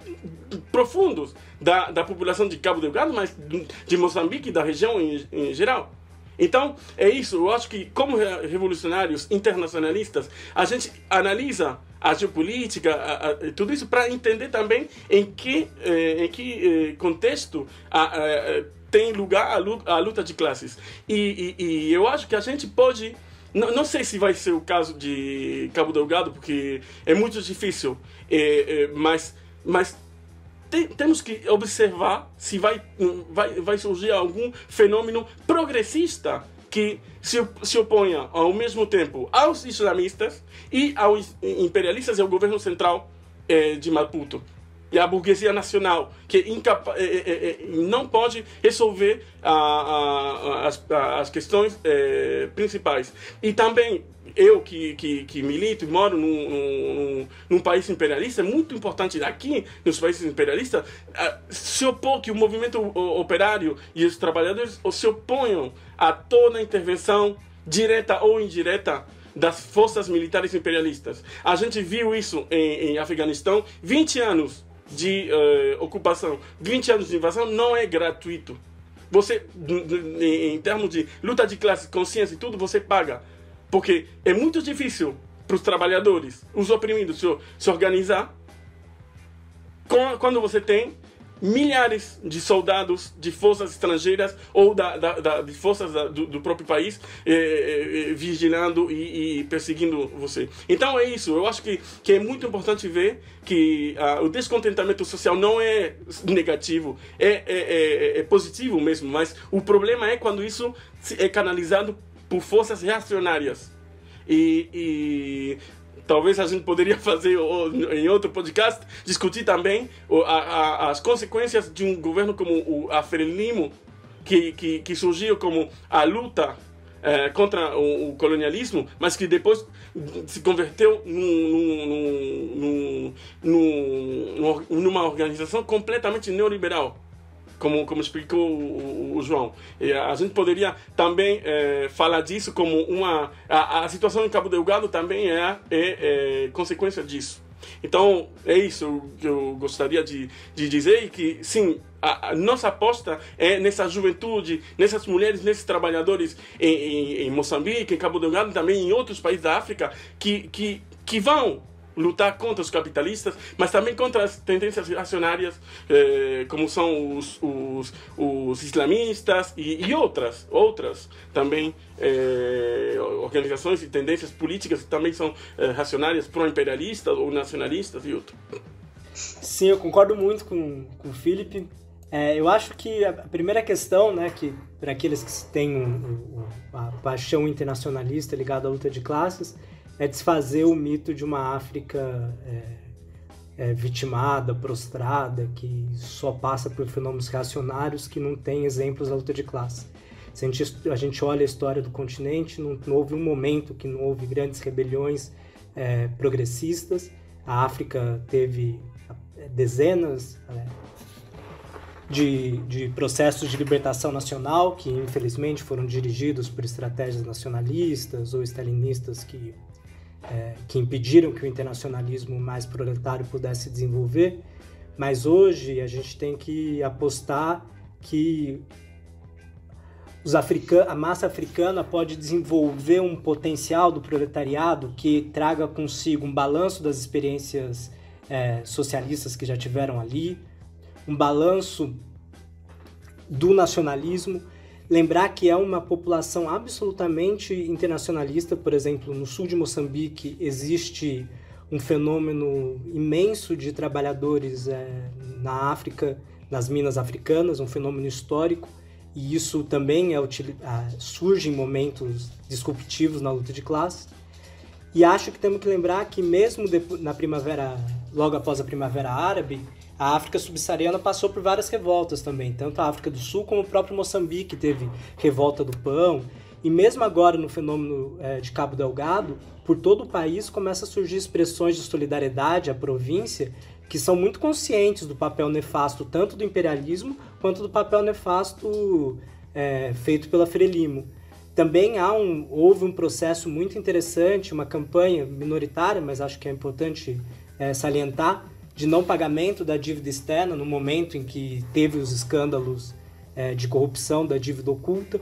profundos da, da população de Cabo Delgado, mas de Moçambique e da região em, em geral. Então, é isso. Eu acho que, como revolucionários internacionalistas, a gente analisa a geopolítica, a, a, tudo isso para entender também em que, eh, em que eh, contexto a, a, tem lugar a luta, a luta de classes. E, e, e eu acho que a gente pode... Não, não sei se vai ser o caso de Cabo Delgado, porque é muito difícil, eh, eh, mas... mas Tem, temos que observar se vai, vai, vai surgir algum fenômeno progressista que se, se oponha ao mesmo tempo aos islamistas e aos imperialistas e ao governo central eh, de Maputo. E a burguesia nacional, que incapa, eh, eh, eh, não pode resolver a, a, as, as questões eh, principais. E também, eu que, que, que milito e moro num, num, num país imperialista, é muito importante aqui, nos países imperialistas, se opor que o movimento operário e os trabalhadores se oponham a toda intervenção, direta ou indireta, das forças militares imperialistas. A gente viu isso em, em Afeganistão, vinte anos de uh, ocupação, vinte anos de invasão, não é gratuito. Você, em termos de luta de classe, consciência e tudo, você paga. Porque é muito difícil para os trabalhadores, os oprimidos, se, se organizar quando você tem milhares de soldados de forças estrangeiras ou da, da, da, de forças da, do, do próprio país eh, eh, vigilando e, e perseguindo você. Então é isso. Eu acho que, que é muito importante ver que uh, o descontentamento social não é negativo, é, é, é, é positivo mesmo, mas o problema é quando isso é canalizado por forças reacionárias. E... e talvez a gente poderia fazer em outro podcast, discutir também a, a, as consequências de um governo como o Frelimo, que, que, que surgiu como a luta eh, contra o, o colonialismo, mas que depois se converteu num, num, num, num, numa organização completamente neoliberal. Como, como explicou o, o, o João. E a gente poderia também é, falar disso como uma... A, a situação em Cabo Delgado também é, é, é consequência disso. Então, é isso que eu gostaria de, de dizer, que sim, a, a nossa aposta é nessa juventude, nessas mulheres, nesses trabalhadores em, em, em Moçambique, em Cabo Delgado, também em outros países da África, que, que, que vão lutar contra os capitalistas, mas também contra as tendências reacionárias, eh, como são os, os, os islamistas e, e outras, outras também eh, organizações e tendências políticas que também são eh, reacionárias, pró-imperialistas ou nacionalistas e outros. Sim, eu concordo muito com, com o Felipe. É, eu acho que a primeira questão, né, que para aqueles que têm um, um, a paixão internacionalista ligada à luta de classes, é desfazer o mito de uma África é, é, vitimada, prostrada, que só passa por fenômenos reacionários, que não tem exemplos da luta de classe. Se a gente, a gente olha a história do continente, não, não houve um momento que não houve grandes rebeliões é, progressistas. A África teve dezenas é, de, de processos de libertação nacional, que infelizmente foram dirigidos por estratégias nacionalistas ou stalinistas que É, que impediram que o internacionalismo mais proletário pudesse desenvolver, mas hoje a gente tem que apostar que os africanos, a massa africana pode desenvolver um potencial do proletariado que traga consigo um balanço das experiências é, socialistas que já tiveram ali, um balanço do nacionalismo. Lembrar que é uma população absolutamente internacionalista. Por exemplo, no sul de Moçambique existe um fenômeno imenso de trabalhadores é, na África, nas minas africanas, um fenômeno histórico, e isso também é, surge em momentos disruptivos na luta de classe. E acho que temos que lembrar que mesmo depois, na primavera, logo após a Primavera Árabe, a África subsaariana passou por várias revoltas também, tanto a África do Sul como o próprio Moçambique teve revolta do pão, e mesmo agora no fenômeno é, de Cabo Delgado, por todo o país começam a surgir expressões de solidariedade à província que são muito conscientes do papel nefasto tanto do imperialismo quanto do papel nefasto é, feito pela Frelimo. Também há um, houve um processo muito interessante, uma campanha minoritária, mas acho que é importante é, salientar, de não pagamento da dívida externa no momento em que teve os escândalos é, de corrupção da dívida oculta.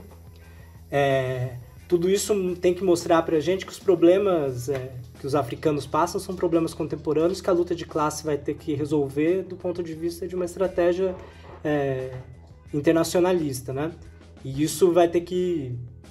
É, tudo isso tem que mostrar para a gente que os problemas é, que os africanos passam são problemas contemporâneos que a luta de classe vai ter que resolver do ponto de vista de uma estratégia é, internacionalista, né? E isso vai ter que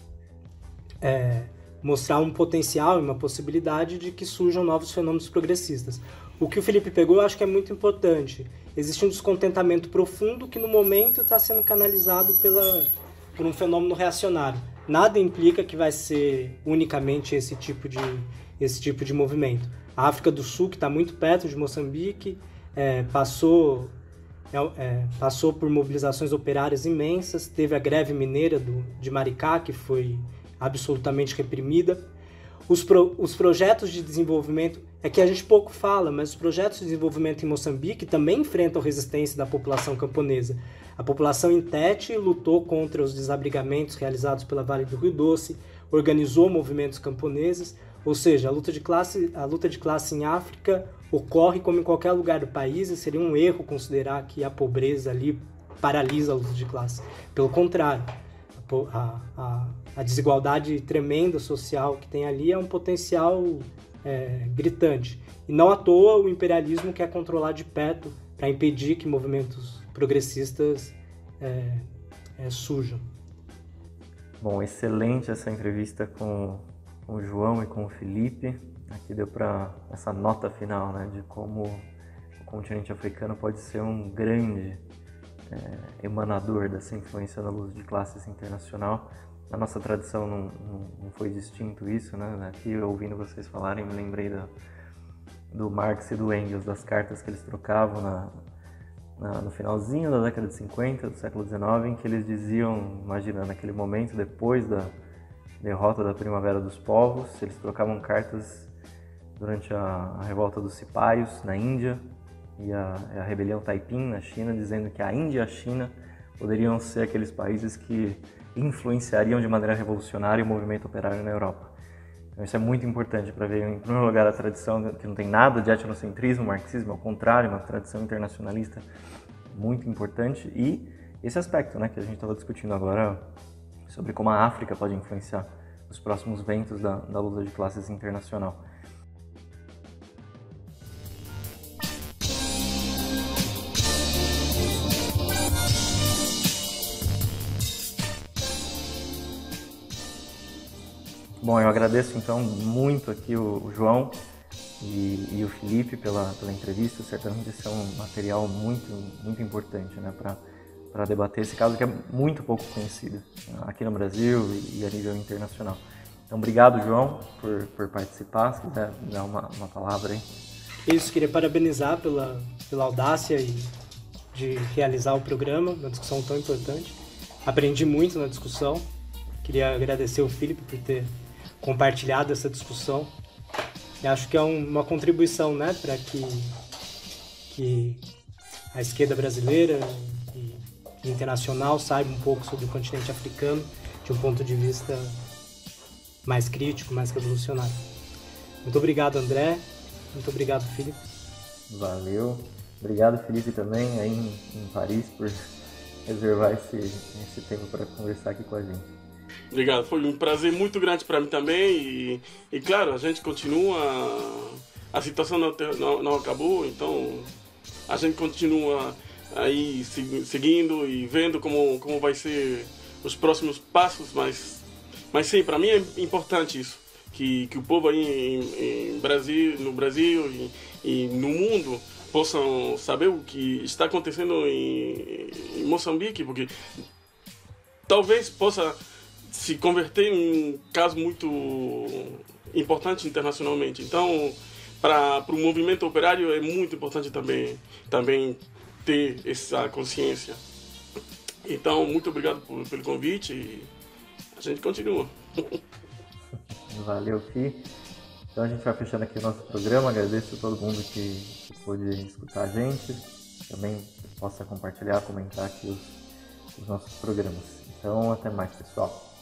é, mostrar um potencial e uma possibilidade de que surjam novos fenômenos progressistas. O que o Felipe pegou, eu acho que é muito importante. Existe um descontentamento profundo que, no momento, está sendo canalizado pela, por um fenômeno reacionário. Nada implica que vai ser unicamente esse tipo de, esse tipo de movimento. A África do Sul, que está muito perto de Moçambique, é, passou, é, é, passou por mobilizações operárias imensas, teve a greve mineira do, de Maricá, que foi absolutamente reprimida. Os, pro, os projetos de desenvolvimento, é que a gente pouco fala, mas os projetos de desenvolvimento em Moçambique também enfrentam resistência da população camponesa. A população em Tete lutou contra os desabrigamentos realizados pela Vale do Rio Doce, organizou movimentos camponeses. Ou seja, a luta de classe, a luta de classe em África ocorre como em qualquer lugar do país, e seria um erro considerar que a pobreza ali paralisa a luta de classe. Pelo contrário, a, a, a desigualdade tremenda social que tem ali é um potencial é, gritante. E não à toa o imperialismo quer controlar de perto para impedir que movimentos progressistas é, é, surjam. Bom, excelente essa entrevista com, com o João e com o Felipe. Aqui deu para essa nota final, né, de como o continente africano pode ser um grande é, emanador dessa influência da luta de classes internacional. Na nossa tradição não, não, não foi distinto isso, né? Aqui, ouvindo vocês falarem, me lembrei da, do Marx e do Engels, das cartas que eles trocavam na, na, no finalzinho da década de cinquenta, do século dezenove, em que eles diziam, imagina, naquele momento, depois da derrota da Primavera dos Povos, eles trocavam cartas durante a, a revolta dos Cipaios na Índia e a, a rebelião Taiping na China, dizendo que a Índia e a China poderiam ser aqueles países que influenciariam de maneira revolucionária o movimento operário na Europa. Então isso é muito importante para ver, em primeiro lugar, a tradição que não tem nada de etnocentrismo, marxismo, ao contrário, uma tradição internacionalista muito importante, e esse aspecto, né, que a gente estava discutindo agora sobre como a África pode influenciar os próximos ventos da, da luta de classes internacional. Bom, eu agradeço então muito aqui o, o João e, e o Felipe pela, pela entrevista. Certamente esse é um material muito, muito importante, né, para debater esse caso que é muito pouco conhecido aqui no Brasil e, e a nível internacional. Então, obrigado, João, por, por participar. Se quiser dar uma, uma palavra aí. Isso, queria parabenizar pela, pela audácia e de realizar o programa, uma discussão tão importante. Aprendi muito na discussão. Queria agradecer o Felipe por ter compartilhado essa discussão. E acho que é um, uma contribuição, né, para que, que a esquerda brasileira e, e internacional saiba um pouco sobre o continente africano de um ponto de vista mais crítico, mais revolucionário. Muito obrigado, André. Muito obrigado, Felipe. Valeu. Obrigado, Felipe, também, aí em, em Paris, por reservar esse, esse tempo para conversar aqui com a gente. Obrigado, foi um prazer muito grande para mim também e, e claro, a gente continua, a situação não, não, não acabou, então a gente continua aí seguindo e vendo como, como vai ser os próximos passos, mas, mas sim, para mim é importante isso, que, que o povo aí em, em Brasil, no Brasil e, e no mundo possam saber o que está acontecendo em, em Moçambique, porque talvez possa se converter em um caso muito importante internacionalmente. Então, para o movimento operário é muito importante também, também ter essa consciência. Então, muito obrigado por, pelo convite e a gente continua. Valeu, Fi. Então a gente vai fechando aqui o nosso programa. Agradeço a todo mundo que, que pôde escutar a gente. Também possa compartilhar, comentar aqui os, os nossos programas. Então, até mais, pessoal.